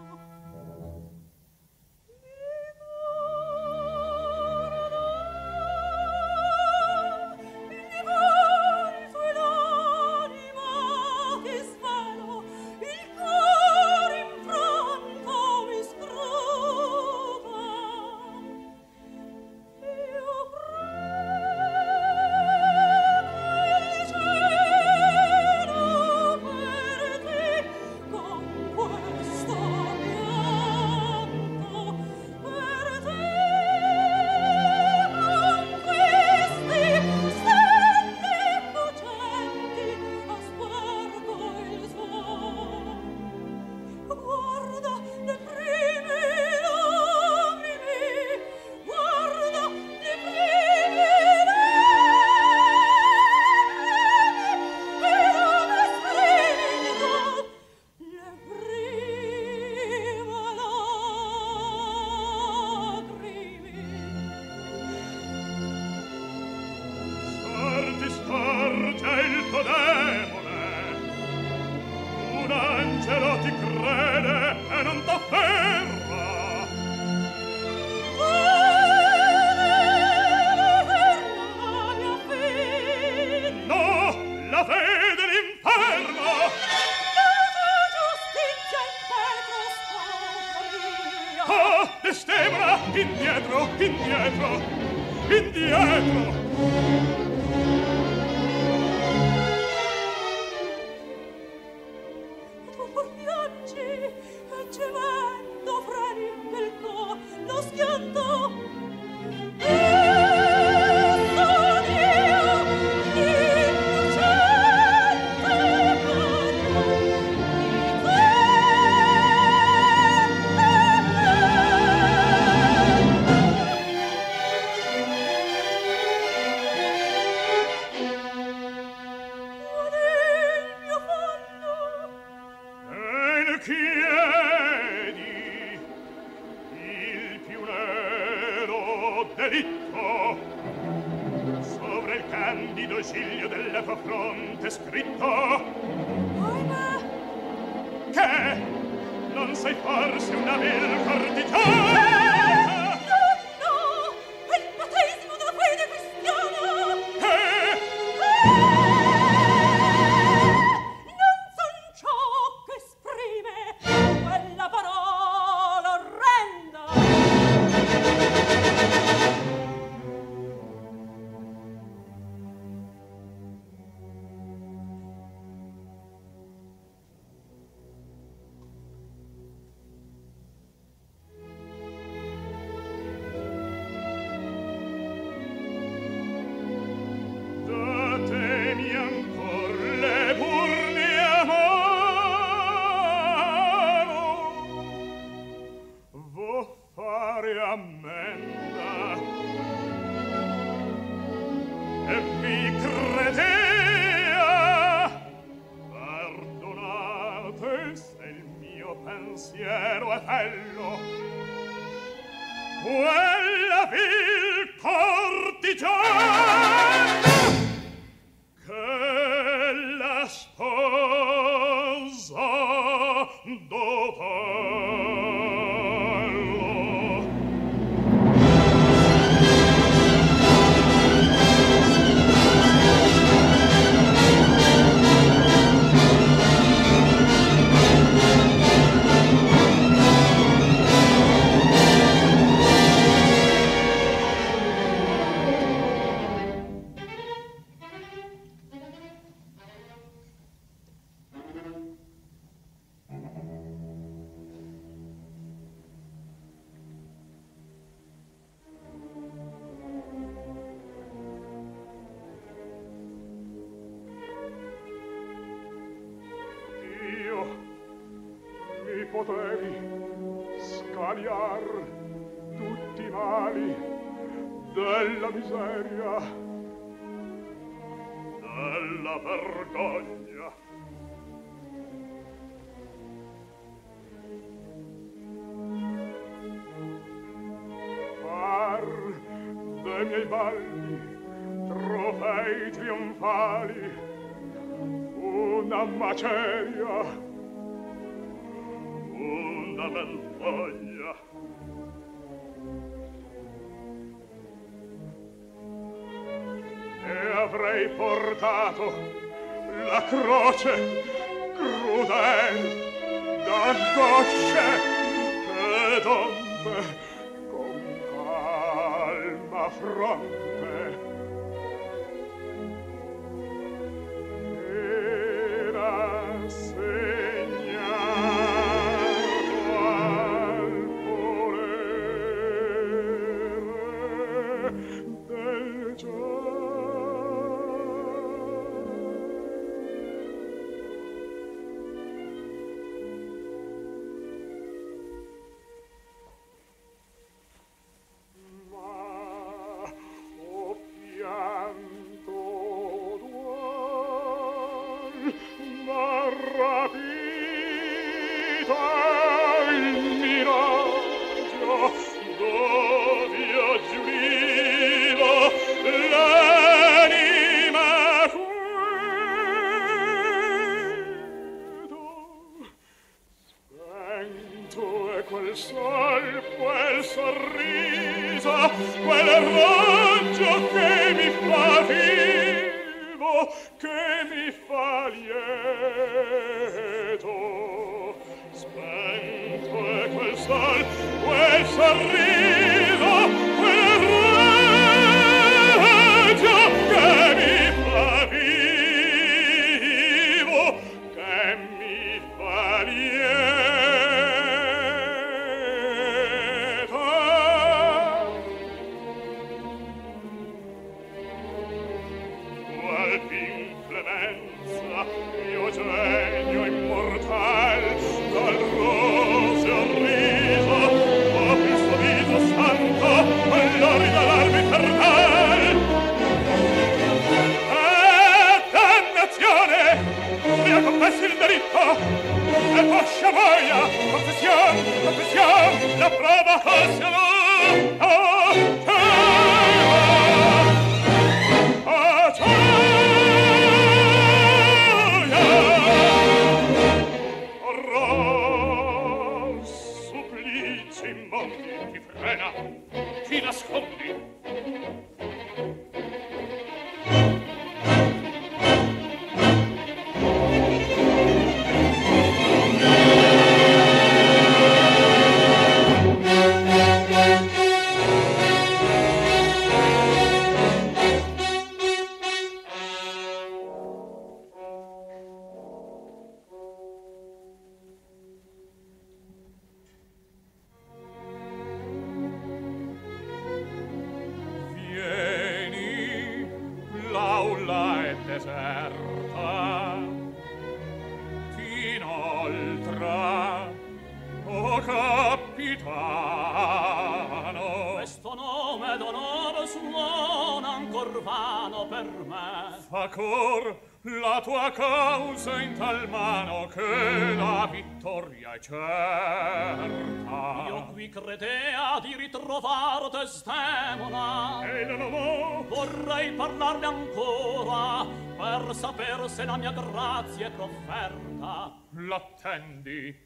Indietro, indietro, indietro! Tu piangi, gemendo freni del cor, lo schianto. Sono io, innocente Chiedi il più nero delitto sopra il candido ciglio della tua fronte scritto. Ahimè, Che non sei forse una vil cortigiana? no, è il battesimo della fede cristiana. Non son ciò che esprime quella parola orrenda. Datemi ancor le burne amaro, vo fare ammenda, e vi credea, perdonate se il mio pensiero è fello, quella vil cortigiana che la sposa d'Otello. potevi scagliar tutti i mali della miseria, della vergogna. Far dei miei balli trofei trionfali una maceria, una menzogna. E avrei portato la croce crudel d'angosce ed onde con calma fronte era segnato al volere del giorno. La tua causa in tal mano che la vittoria è certa. Io qui credea di ritrovar Desdemona E non amò. Vorrei parlarle ancora per saper se la mia grazia è profferta. L'attendi.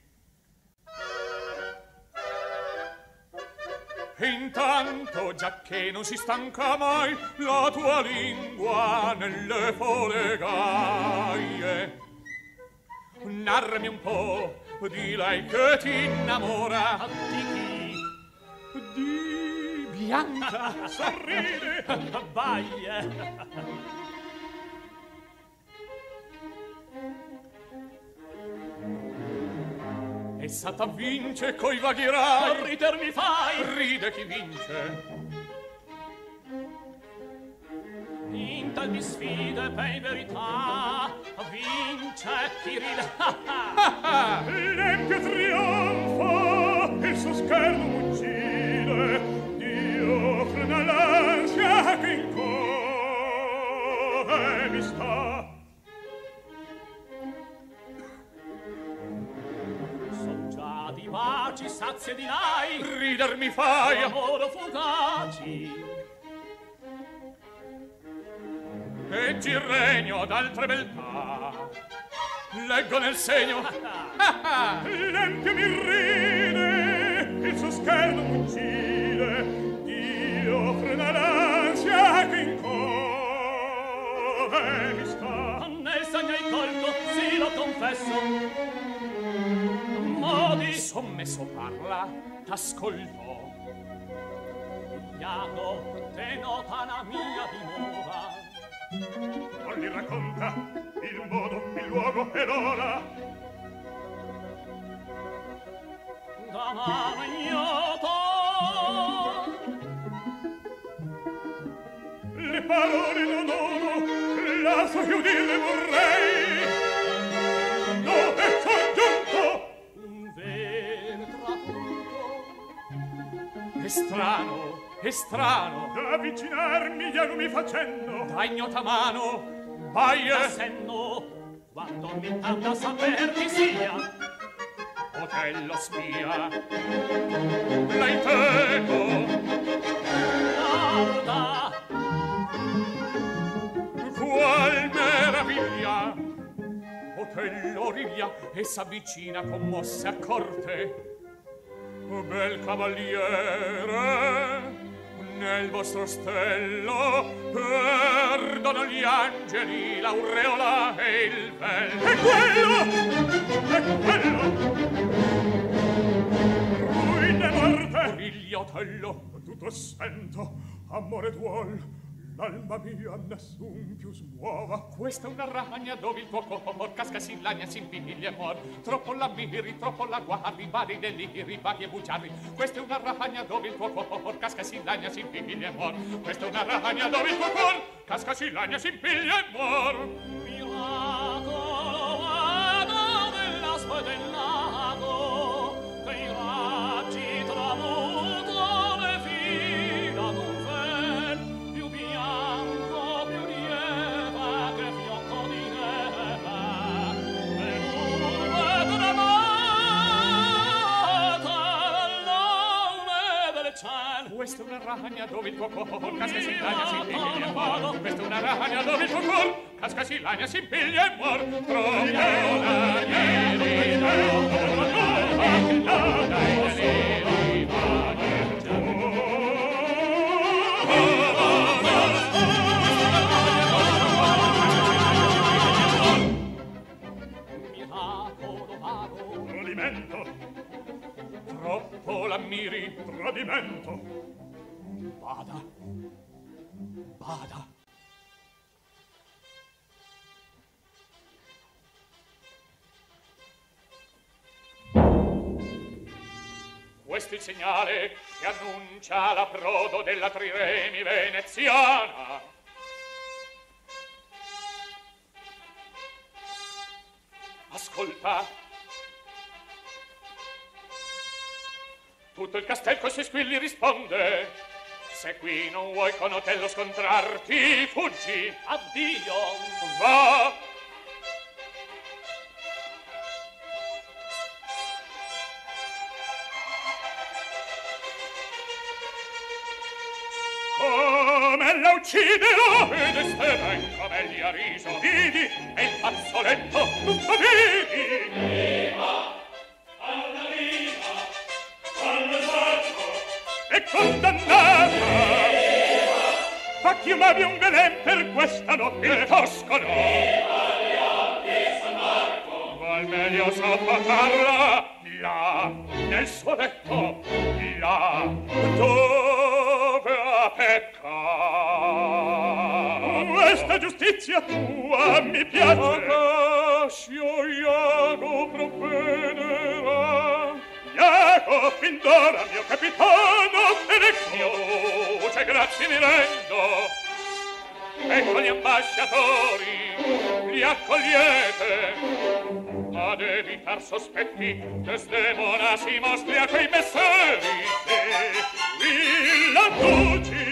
E intanto, giacché non si stanca mai la tua lingua nelle fole gaie, narrami un po' di lei che ti innamora. Di chi? Di Bianca. Sorride. Baie. Essa t'avvince coi vagherai. Rider mi fai. Ride chi vince. In tal di sfide, per verità, vince Kiril. L'empio trionfa, il suo scherno uccide, Dio frena l'ansia che in cuore mi sta. Son già di baci sazie di lei, Rider mi fai, amore fugaci. e Girregno d'altre beltà. Leggo nel segno. L'empio mi ride, il suo scherno m'uccide, Dio frena l'ansia che in cuore mi sta. Nel segno hai colto, sì lo confesso. Modi Sommesso parla, t'ascolto. Iago, te nota la mia dimora. Non li racconta il modo, il luogo e l'ora. Da magnoto Le parole non odo, la so che udirle vorrei. Dove son giunto? un vero trapunto. È strano, è strano. Da avvicinarmi, Iago mi facendo. Da ignota mano, vai Da senno, quando mi tanta saper chi sia. Otello spia. Lei teco, Guarda, qual meraviglia. Otello rivia e s'avvicina commosse a corte. Bel cavaliere, nel vostro stello perdono gli angeli, l'aureola e il vel. È quello! È quello! Ruine morte! Briglia Otello, Tutto sento, amore duol, l'alma mia nessun più smuova. questa è una ragna dove il tuo corpo casca, si lagna, si impiglia e muor. Troppo la miri, troppo la guardi, vari deliri, vaghi e bugiardi. Questa è una ragna dove il tuo corpo casca, si lagna, si impiglia e muor. Questa è una ragna dove il tuo corpo casca, si lagna, si impiglia e muor. miracolo vado dell'aspo e del lago, che i raggi tramuto le fila d'un vel, più bianco, più lieve che fiocco di neve, e nube tremata dall'aune del ciel. Questa è una ragna dove il tuo corpo casca, si lagna, si impiglia e muor. Questa è una ragna dove il tuo corpo casca, si lagna, si impiglia e muor. Troppo la miri, Miracolo vago, Tradimento, troppo l'ammiri. tradimento. Vada, vada. Questo è il segnale che annuncia l'approdo della triremi veneziana. Ascolta. Tutto il castello coi suoi squilli risponde. Se qui non vuoi con Otello scontrarti, fuggi. addio. Va. Come la ucciderò? Ed este ben come gli ha riso. Vidi, E il fazzoletto tutto vidi. È condannata. Fa chiamarmi un velen per questa notte. il tosco no. Val meglio soffocarla là, nel suo letto, là, dove ha peccato. Questa giustizia tua mi piace. Acascio Iago provvederà. Iago, fin d'ora mio capitano, te ne Io voce grazie mi rendo. ecco gli ambasciatori, li accogliete, ad evitar sospetti, Desdemona si mostri a quei messeri, e la duci.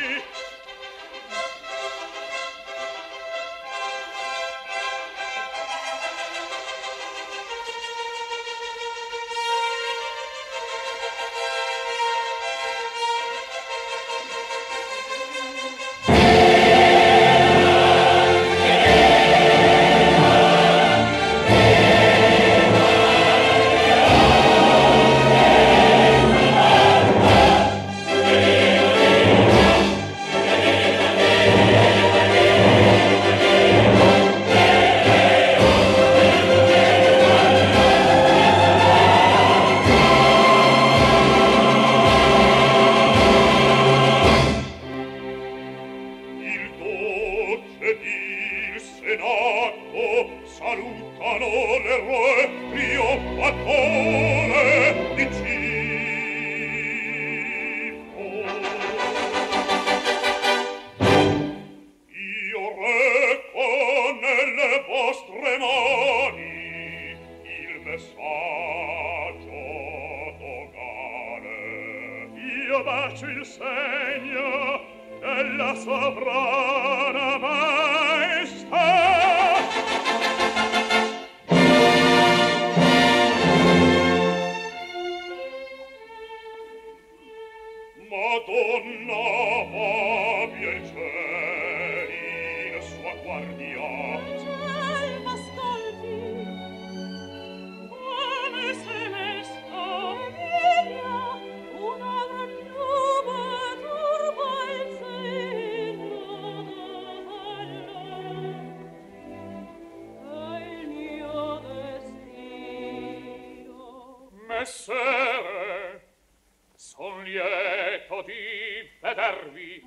Messere, son lieto di vedervi.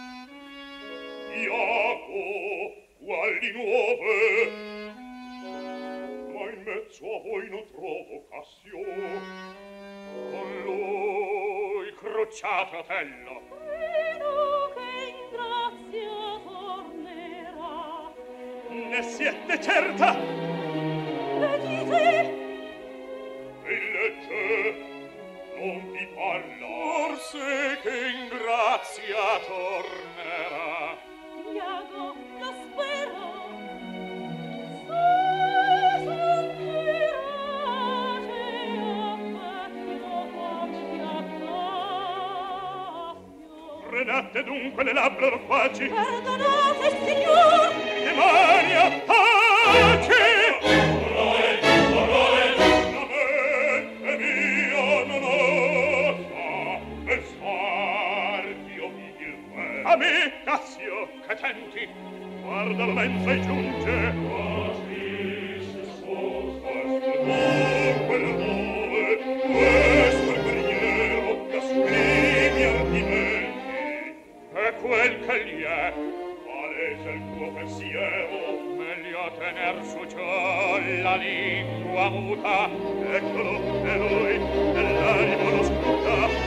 Iago, quali nuove? Ma in mezzo a voi non trovo Cassio. Con lui, crucciato fratello. Credo che in grazia tornerà. Ne siete certa? Vedite? Il legge non vi parla. Forse che in grazia tornerà. Iago lo spero. Se sentirate affetto quanti a Cassio. Frenate dunque le labbra loquaci. Perdonate, signor. Demonia, pace! A me, Cassio, che tenti? Guarda la mensa e giunge. Quel nome, questo è guerriero che esprimi ardimenti. E quel che gli è, palese il tuo pensiero. Meglio tener su ciò la lingua muta. Eccolo, è lui, nell'animo lo scruta.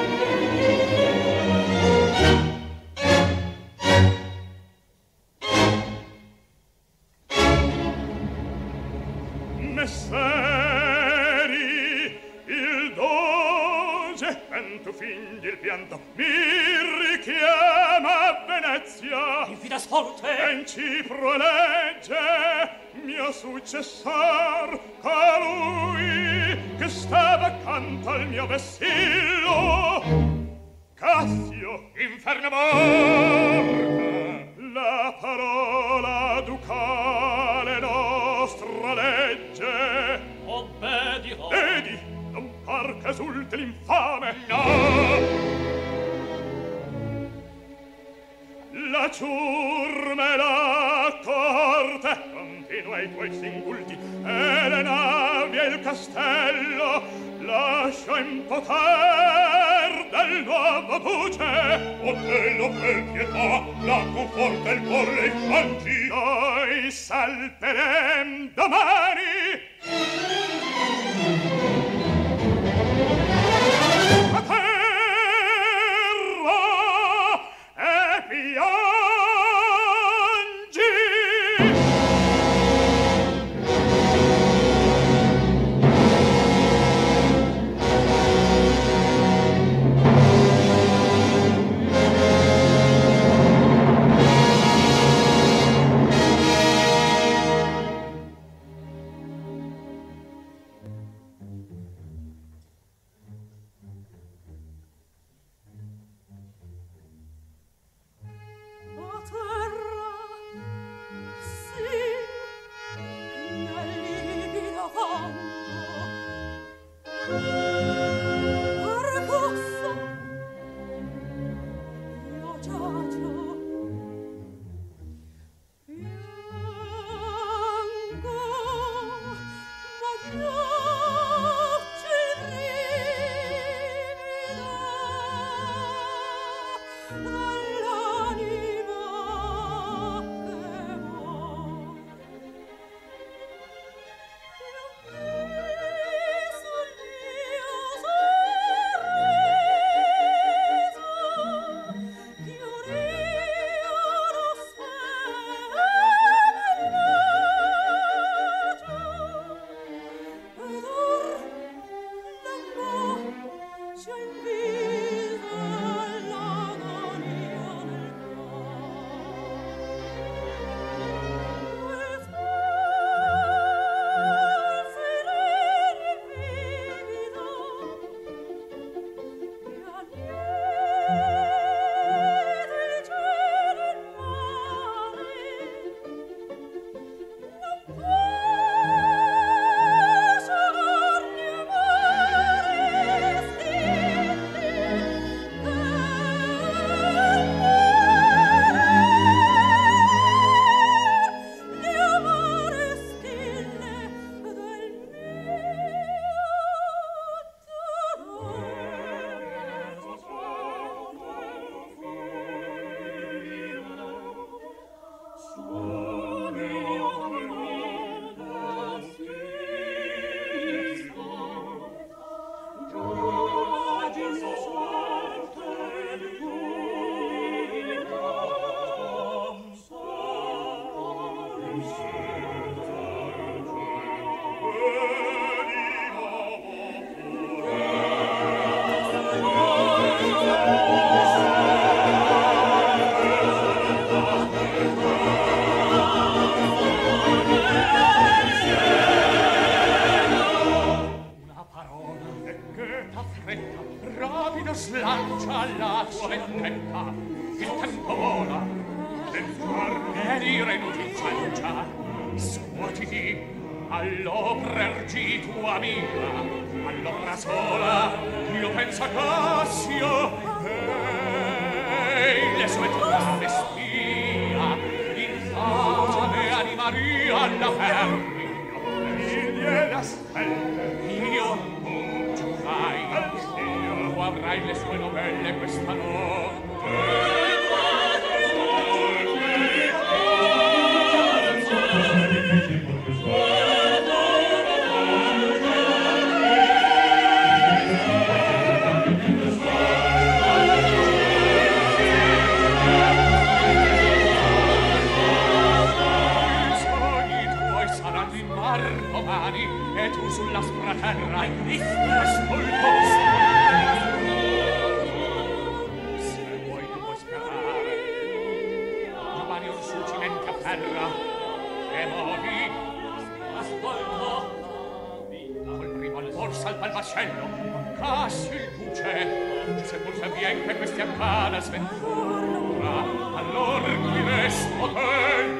Messeri, il doge, ben tu finghi il pianto, mi richiama a Venezia. Infidas forte. En Cipro elegge mio successor, colui che stava accanto al mio vessillo. Cassio, inferno morta, la parola ducale nostra legge. Obbedirò. Vedi, non par che esulte l'infame. No! La ciurma e la corte, continua i tuoi singulti, e le navi e il castello, lascia in poter del nuovo duce. O quello per pietà la conforta il cuore e i flanci. Noi salperem domani. A terra e piange slancia la tua vendetta, il tempo vola, e dire inutil ciancia, scuotiti all'oprer tua amica, all'opra sola, io penso a Cassio, e le sue travestia, infame anima Maria alla fermi, e la stelle, io giurai, tu avrai le sue novelle questa notte. E tu sull'aspra terra hai visto se vuoi tu puoi sperare giovani orsucimenti a terra e modi ascolto col primo albor salva il vascello Cassio il duce se pur savvien che questi accada sventura allor qui resto te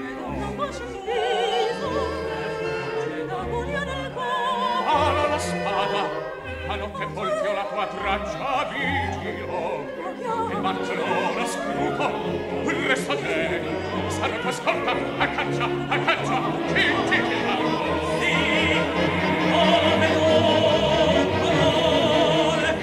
la spada, a notte voltio la tua traccia vigilo, il Barcellona scruto, il resto a te, sarà tua scorta, a caccia, cinti il largo. Sì, come vuole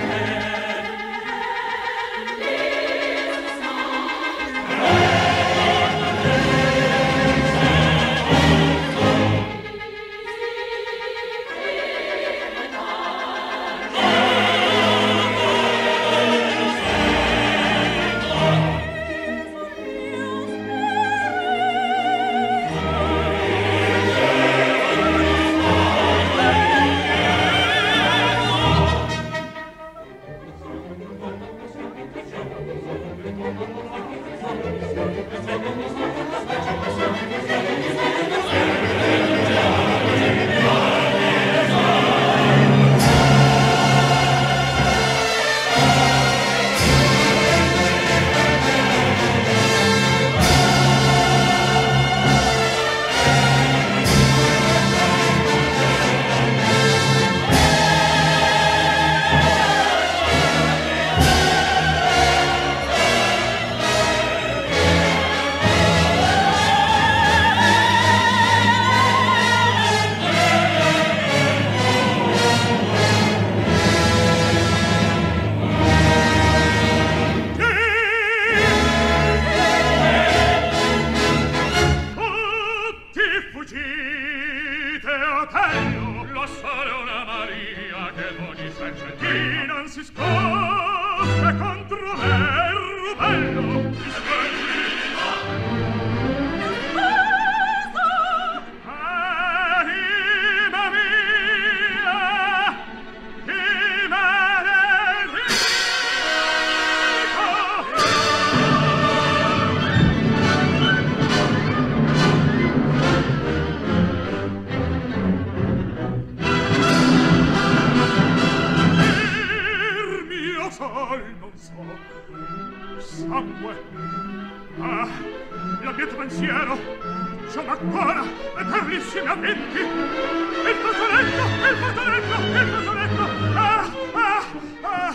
al mio pensiero, sono ancora eternissimi avventi. Il fazzoletto, il fazzoletto, il fazzoletto! Ah, ah, ah!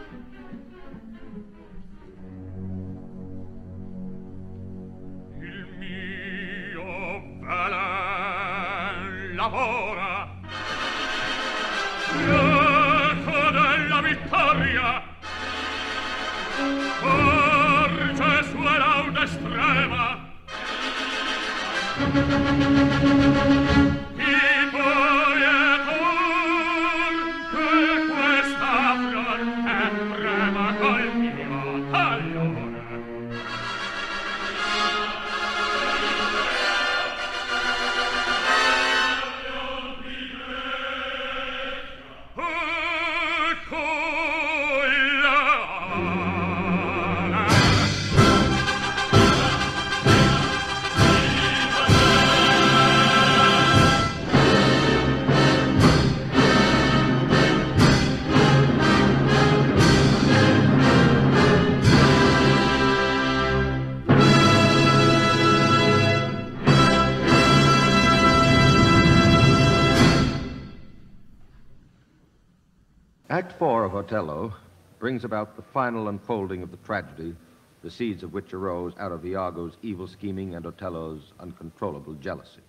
Il mio belen lavora, l'eco della vittoria porge sua laude estrema. Chi poetor che questa fronte prema col mio allora. Ecco là. Act 4 of Otello brings about the final unfolding of the tragedy, the seeds of which arose out of Iago's evil scheming and Otello's uncontrollable jealousy.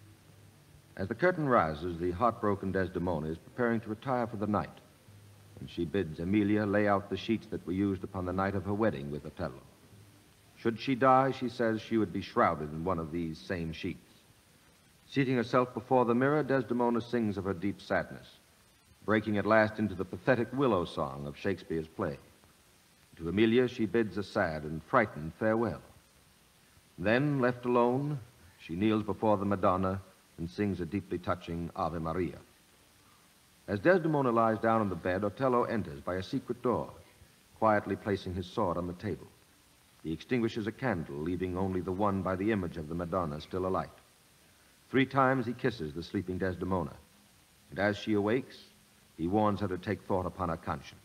As the curtain rises, the heartbroken Desdemona is preparing to retire for the night, and she bids Emilia lay out the sheets that were used upon the night of her wedding with Otello. Should she die, she says she would be shrouded in one of these same sheets. Seating herself before the mirror, Desdemona sings of her deep sadness, breaking at last into the pathetic willow song of Shakespeare's play. To Emilia, she bids a sad and frightened farewell. Then, left alone, she kneels before the Madonna and sings a deeply touching Ave Maria. As Desdemona lies down on the bed, Otello enters by a secret door, quietly placing his sword on the table. He extinguishes a candle, leaving only the one by the image of the Madonna still alight. 3 times he kisses the sleeping Desdemona, and as she awakes, he warns her to take thought upon her conscience.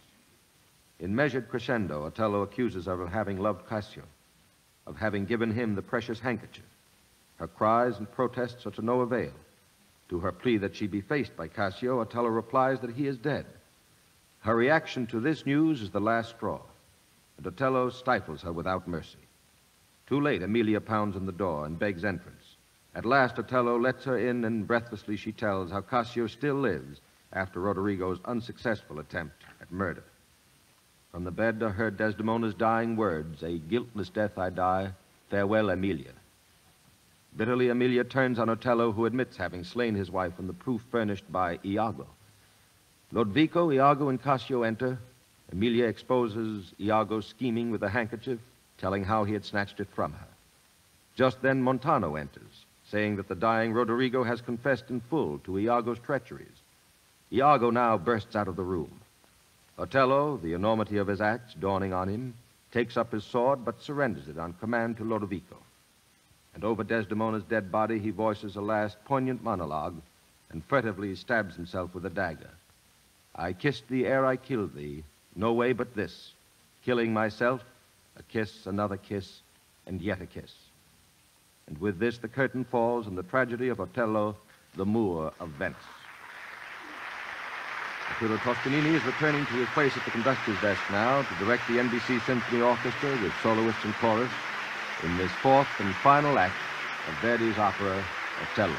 In measured crescendo, Otello accuses her of having loved Cassio, of having given him the precious handkerchief. Her cries and protests are to no avail. To her plea that she be faced by Cassio, Otello replies that he is dead. Her reaction to this news is the last straw, and Otello stifles her without mercy. Too late, Emilia pounds on the door and begs entrance. At last, Otello lets her in, and breathlessly she tells how Cassio still lives after Roderigo's unsuccessful attempt at murder. From the bed are heard Desdemona's dying words, "A guiltless death I die, farewell, Emilia." Bitterly, Emilia turns on Otello, who admits having slain his wife, and the proof furnished by Iago. Lodovico, Iago, and Cassio enter. Emilia exposes Iago's scheming with the handkerchief, telling how he had snatched it from her. Just then, Montano enters, saying that the dying Roderigo has confessed in full to Iago's treacheries. Iago now bursts out of the room. Otello, the enormity of his acts dawning on him, takes up his sword but surrenders it on command to Lodovico. And over Desdemona's dead body he voices a last poignant monologue and furtively stabs himself with a dagger. "I kissed thee ere I killed thee, no way but this, killing myself, a kiss, another kiss, and yet a kiss." And with this the curtain falls on the tragedy of Otello, the Moor of Venice. Arturo Toscanini is returning to his place at the conductor's desk now to direct the NBC Symphony Orchestra with soloists and chorus in this 4th and final act of Verdi's opera, Otello.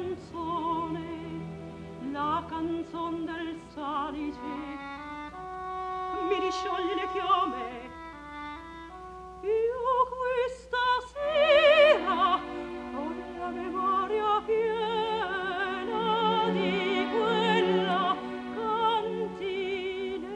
canzon del salice mi riscioglie le chiome. Io questa sera ho la memoria piena di quella cantilena.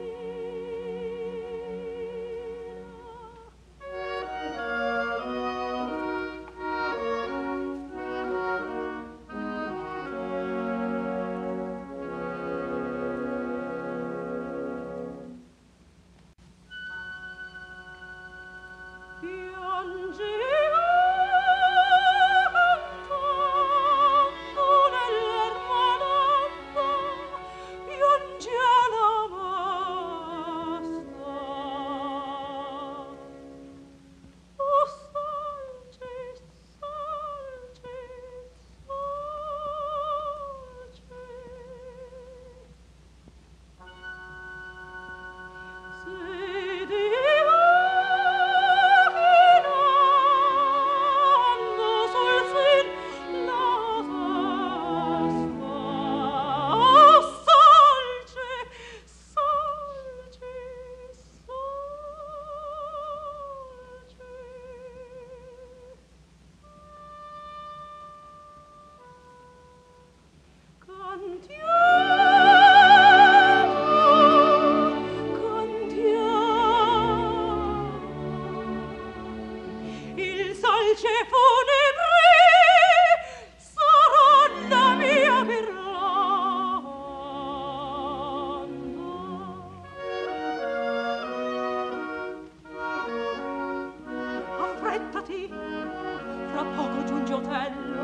Fra poco giunge Otello.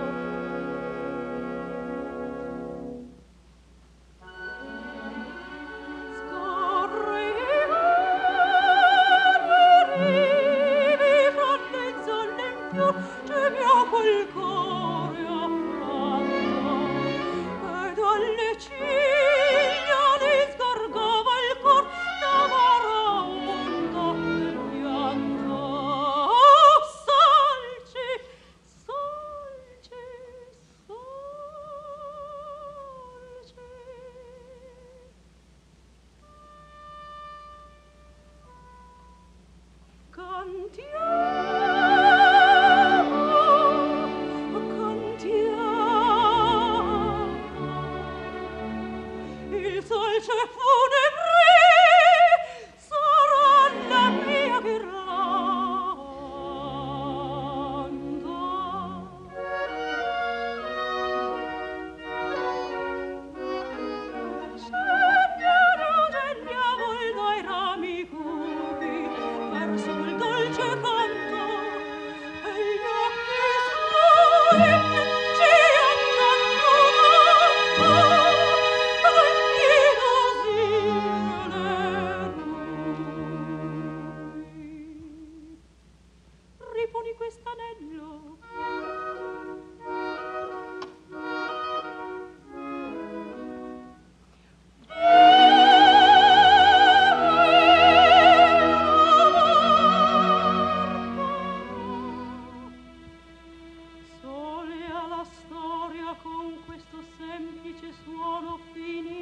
Scorri rivi fra mezzo all'empio, gemia quel cuore affranto, ed alle ciglia li sgargava il cor d'amara onda del pianto. Il dolce funebre sarà la mia ghirlanda. Scegliere geniamo dai rami cupi verso il dolce canto, e gli occhi suoi ci andando riponi quest'anello. Sole alla storia con questo semplice suono finì.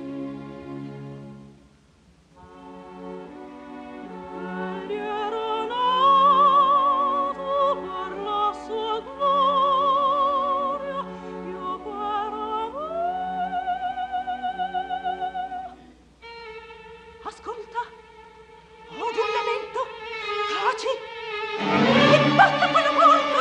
Ascolta, odio un lamento, taci, imbatta quella porta.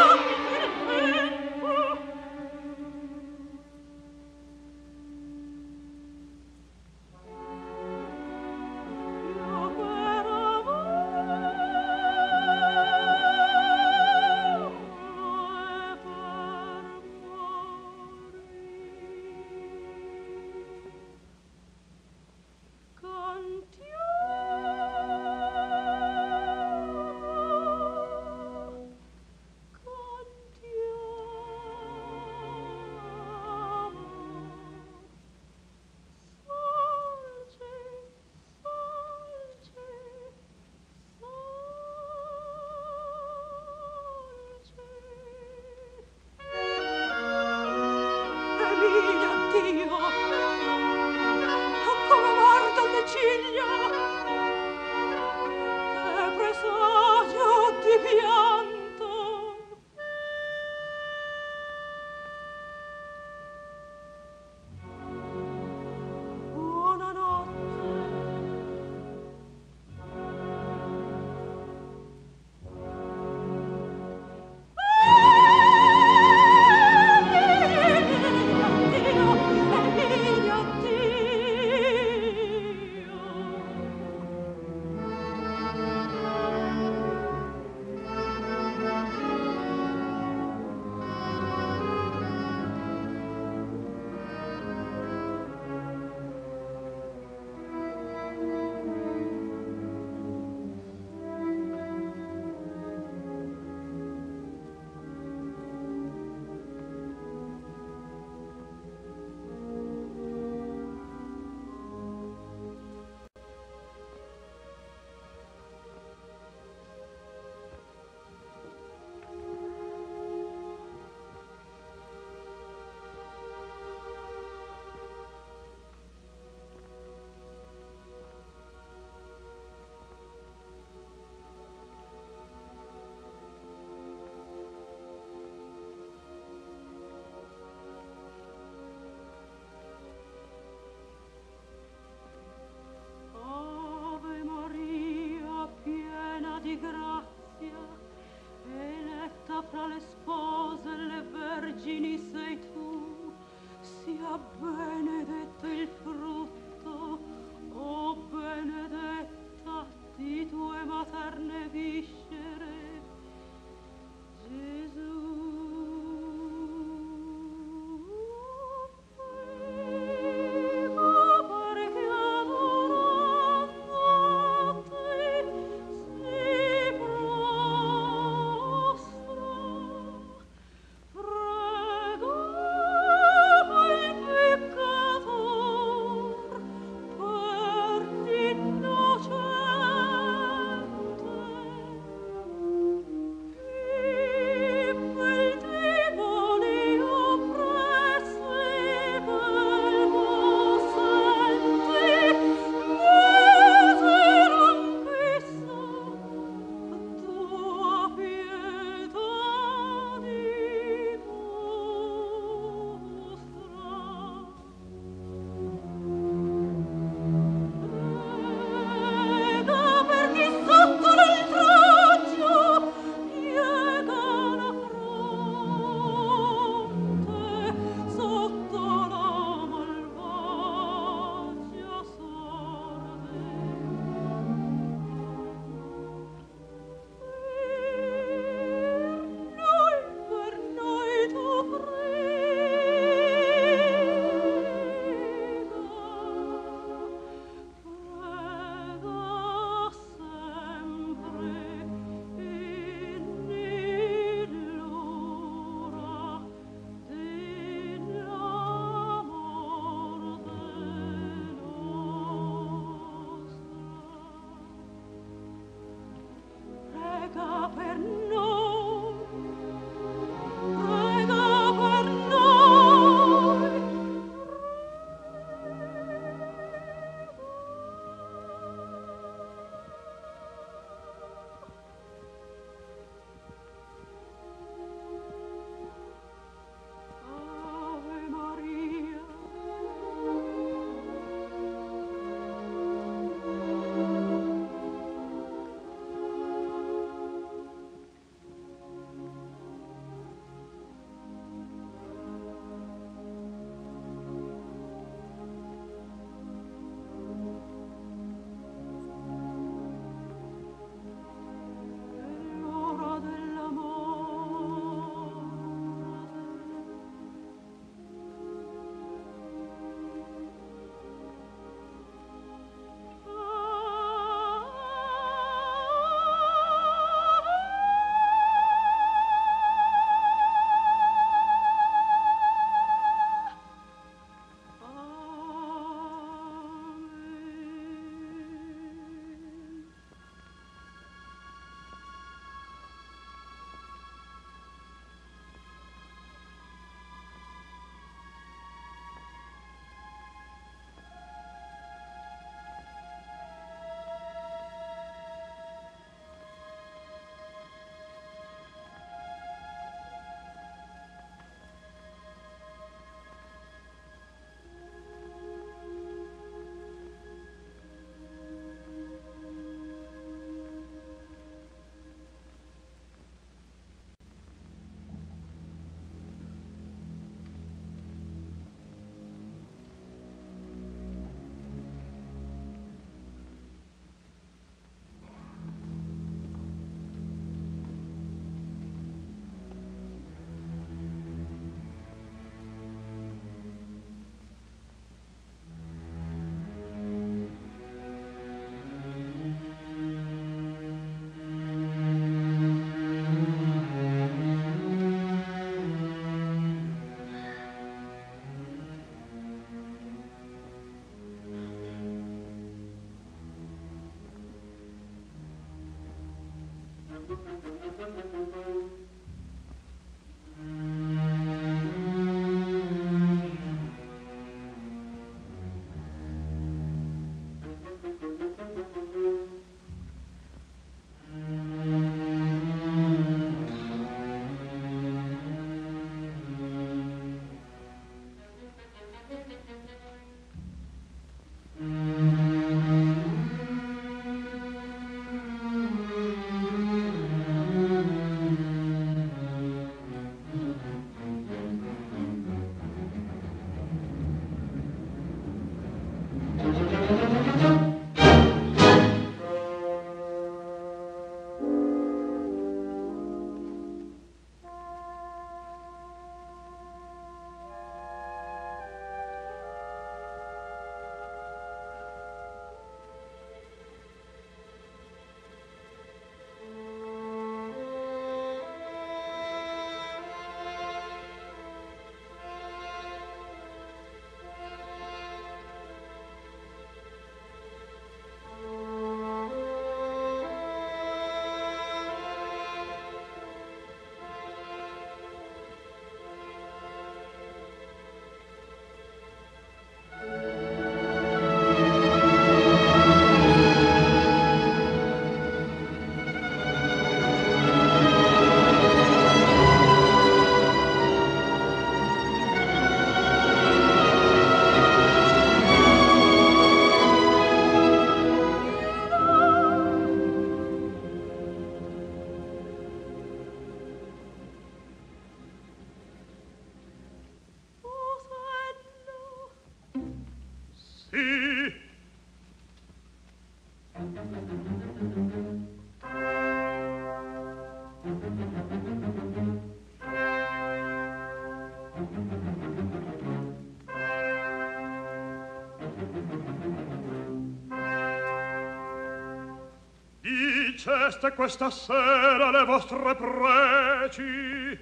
diceste questa sera le vostre preci?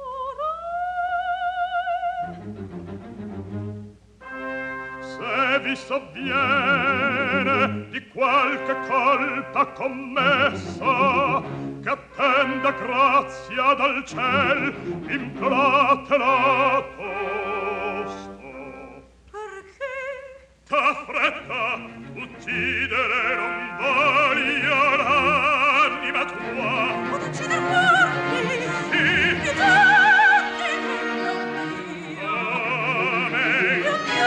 Se vi sovviene di qualche colpa commessa che attenda grazia dal ciel, imploratela tosto. Perché? Ta fretta uccidere non voglio l'anima tua. Ad uccider morti? Sì. Pietati, mio Dio. Amen. Mio Dio,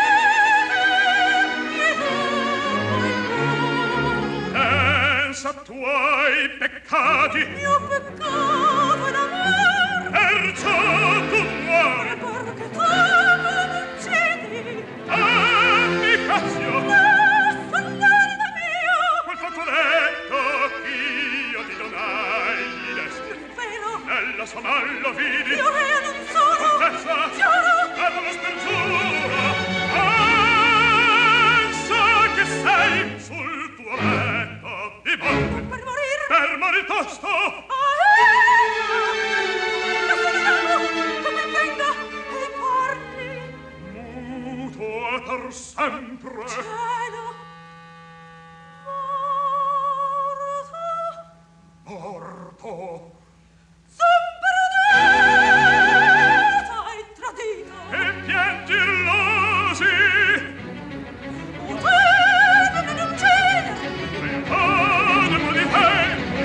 Pensa a tuoi peccati, mio peccato è d'amor. perciò tu muori. Perché tu non uccidi? Amicazzio, Soldata mio! quel fazzoletto ch'io ti donai gli desti. Vero, Nella sua mano lo vidi. io non sono. Contessa, Giuro. ad una spergiura. Pensa che sei sul tuo letto di morte. Per morir. Per morir tosto. Ma soldano, che mi venga e porti. Muto per sempre. Cielo. Morto. Son perdita e tradita. E piangi illusi. Uccidere, non uccidere. Animo di tempi.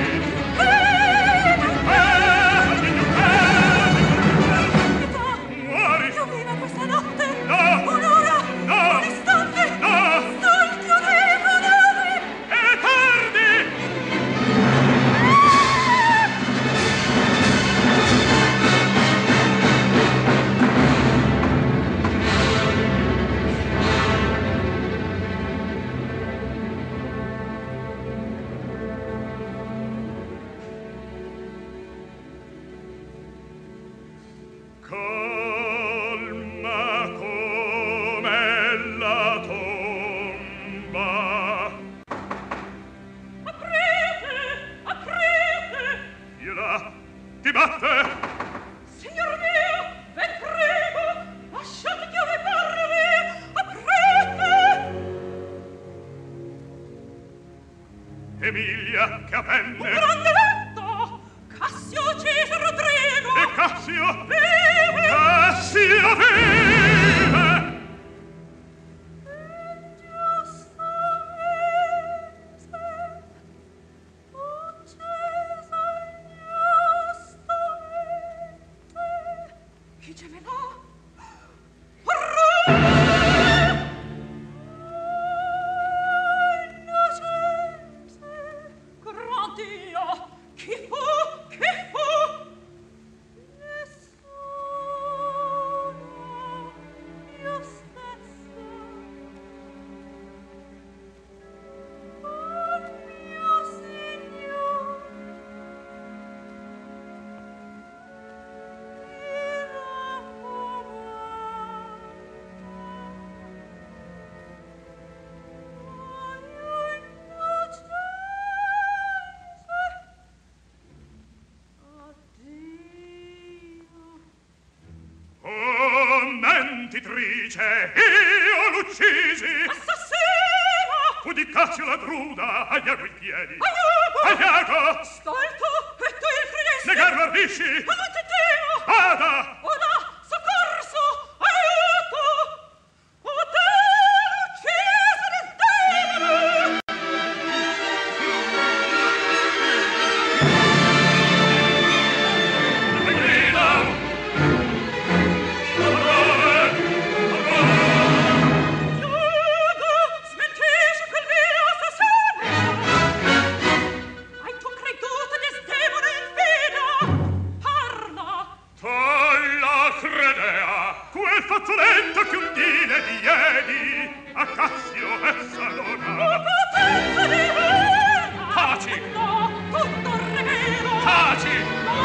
Muori. Io vivo questa notte. No. Un'ora. No. Un istante. No. Sto chiudendo. È tardi. Calma come la tomba. Aprite, aprite. Io là, ti batte. Signor mio, ve prego, lasciate che io vi parli. Aprite. Emilia, che appende. Grande letto. Cassio Cesare Rodrigo. E Cassio. Vive. Cassio vive. Chi gemeva? Gran Dio! Chi fu? Chi fu? Nessuno. Io stessa. Oh mio Signore. Oh, mentitrice, io l'uccisi. Assassino! Fu di Cassio la druda, aiago i piedi. Aiuto! Aiago! Stolto! E tu il credesti? Negarlo ardisci? Amante Dio! Vada! Oda! Soccorso! Aiuto! O te l'uccisa del demone! E grida! Aiuto! Smentisci quel vile assassino! Hai tu creduto des demone infida? Parla! Tolla credea, quel fazzoletto che un dile diedi a Cassio essa dona. Potenza divina! Taci! No, tutto rivelo! Taci! No!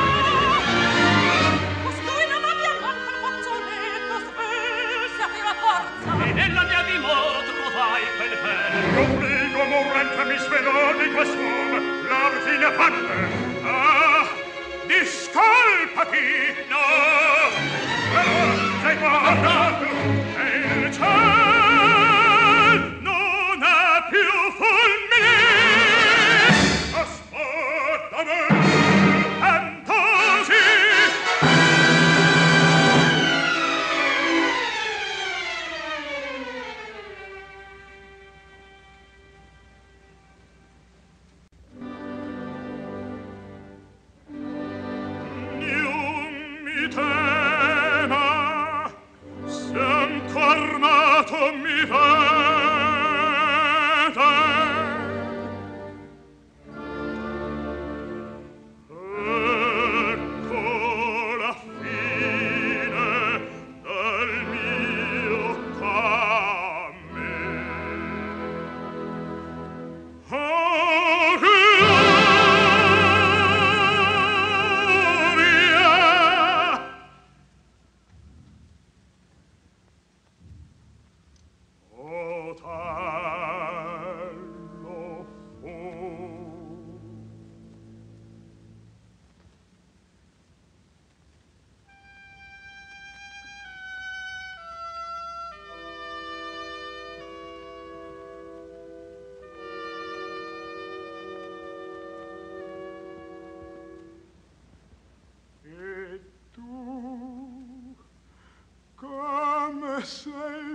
Costui non abbia manco il fazzoletto, spesati la forza! E nella mia dimora trovai quel per Io prego, morente mi svelò di quest'uomo, la Sei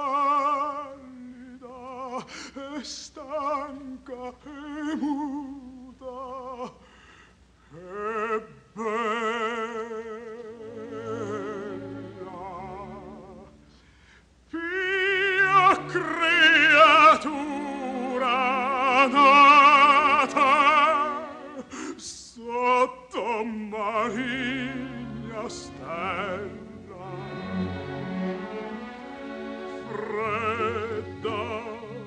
pallida e stanca e muta e bella, pia creatura nata sotto maligna stella, fredda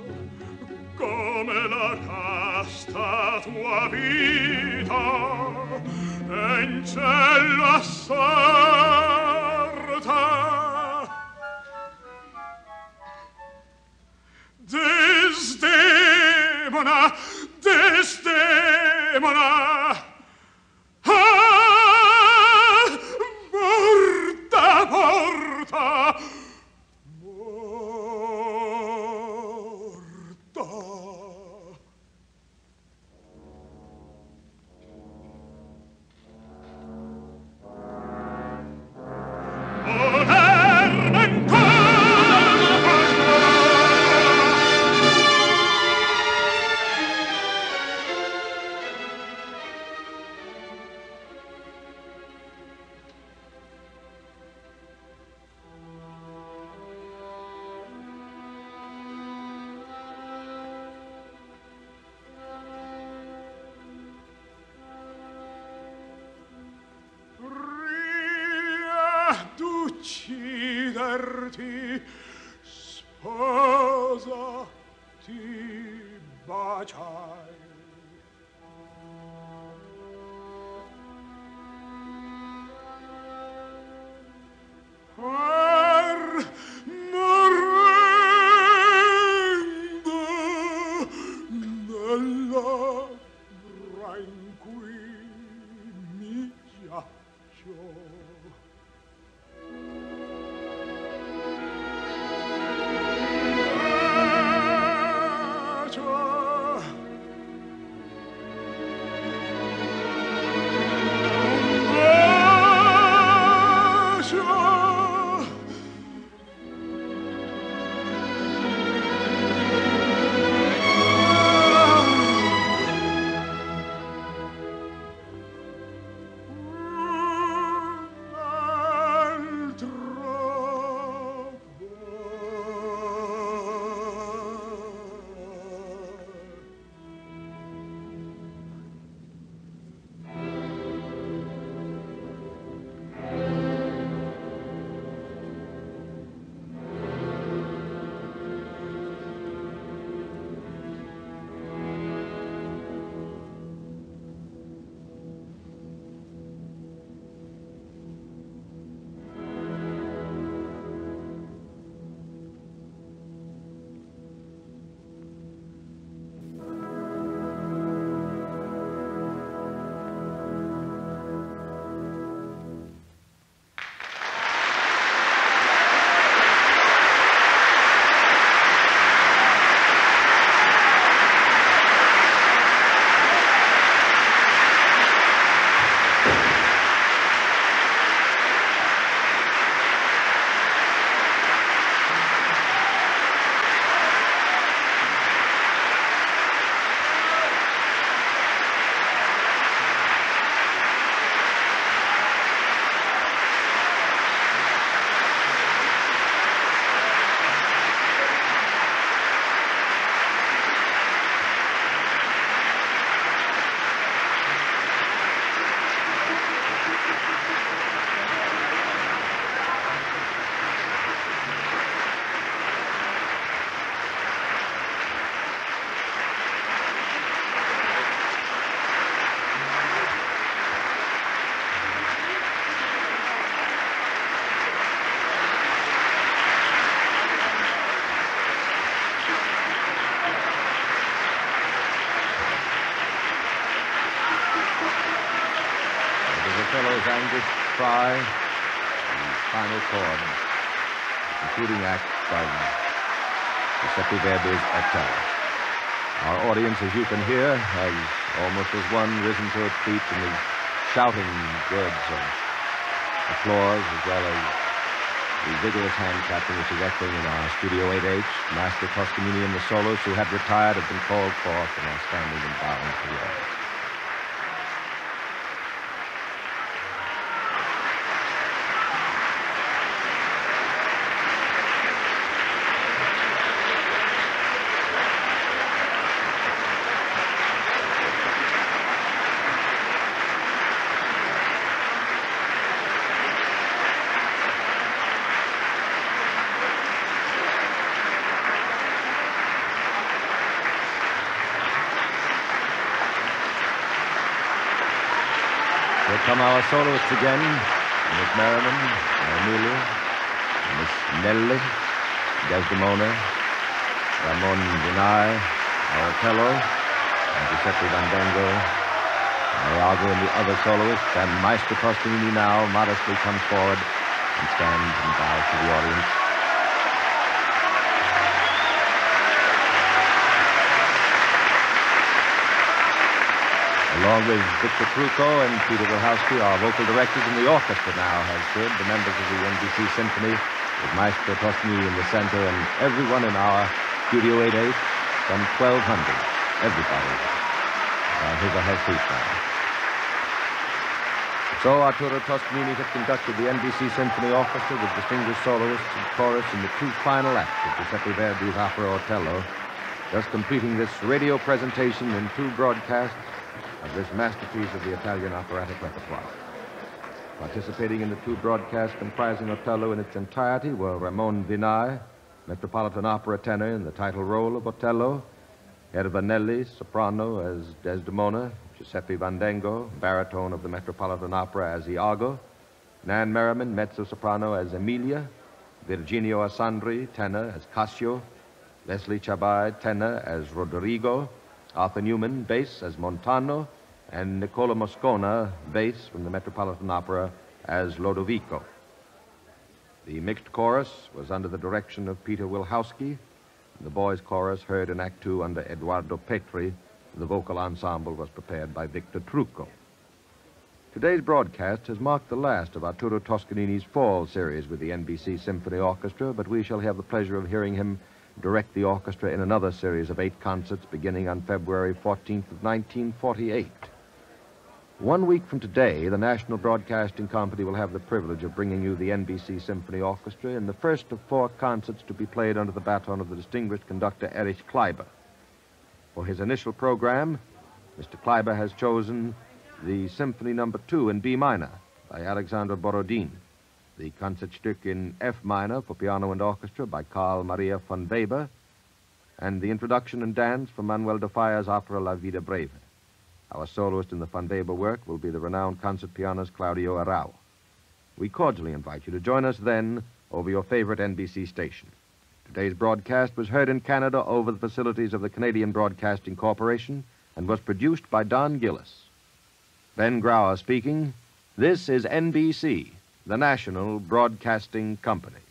come la casta tua vita e in cielo assorta. Desdemona, Desdemona, ah, morta, morta, ucciderti, sposa, ti baciai. Morendo nell'ombra in cui mi giaccio, Fry, the final chord, the concluding act of Giuseppe Verdi's Otello. Our audience, as you can hear, has almost as one risen to its feet and is shouting words of applause as well as the vigorous hand clapping which is echoing in our Studio 8H. Master Toscanini and the soloists who had retired have been called forth and are standing and bowing to the audience. Here come our soloists again, Miss Merriman, Amelia, Miss Nellie, Desdemona, Ramon Vinay, our Otello, and Giuseppe Vandengo, Iago and the other soloists, and Maestro Toscanini now modestly comes forward and stands and bows to the audience. Along with Victor Trucco and Peter Wilhowsky, our vocal directors, and the orchestra now has stood, the members of the NBC Symphony, with Maestro Toscanini in the center, and everyone in our Studio 8H, some 1,200, everybody, his or her feet now. So Arturo Toscanini has conducted the NBC Symphony Orchestra with distinguished soloists and chorus in the two final acts of Giuseppe Verdi's opera Otello, thus completing this radio presentation in two broadcasts of this masterpiece of the Italian operatic repertoire. Participating in the two broadcasts comprising Otello in its entirety were Ramon Vinay, Metropolitan Opera tenor in the title role of Otello, Erva Nelli, soprano as Desdemona, Giuseppe Vandengo, baritone of the Metropolitan Opera as Iago, Nan Merriman, mezzo-soprano as Emilia, Virginio Assandri, tenor as Cassio, Leslie Chabai, tenor as Rodrigo, Arthur Newman, bass as Montano, and Nicola Moscona, bass from the Metropolitan Opera as Lodovico. The mixed chorus was under the direction of Peter Wilhowsky, and the boys' chorus heard in Act Two under Eduardo Petri. The vocal ensemble was prepared by Victor Trucco. Today's broadcast has marked the last of Arturo Toscanini's fall series with the NBC Symphony Orchestra, but we shall have the pleasure of hearing him direct the orchestra in another series of 8 concerts beginning on February 14th of 1948. 1 week from today, the National Broadcasting Company will have the privilege of bringing you the NBC Symphony Orchestra in the first of 4 concerts to be played under the baton of the distinguished conductor Erich Kleiber. For his initial program, Mr. Kleiber has chosen the Symphony No. 2 in B minor by Alexander Borodin, the Concertstück in F minor for piano and orchestra by Carl Maria von Weber, and the introduction and dance from Manuel de Falla's opera La Vida Breve. Our soloist in the von Weber work will be the renowned concert pianist Claudio Arrau. We cordially invite you to join us then over your favorite NBC station. Today's broadcast was heard in Canada over the facilities of the Canadian Broadcasting Corporation and was produced by Don Gillis. Ben Grauer speaking. This is NBC, the National Broadcasting Company.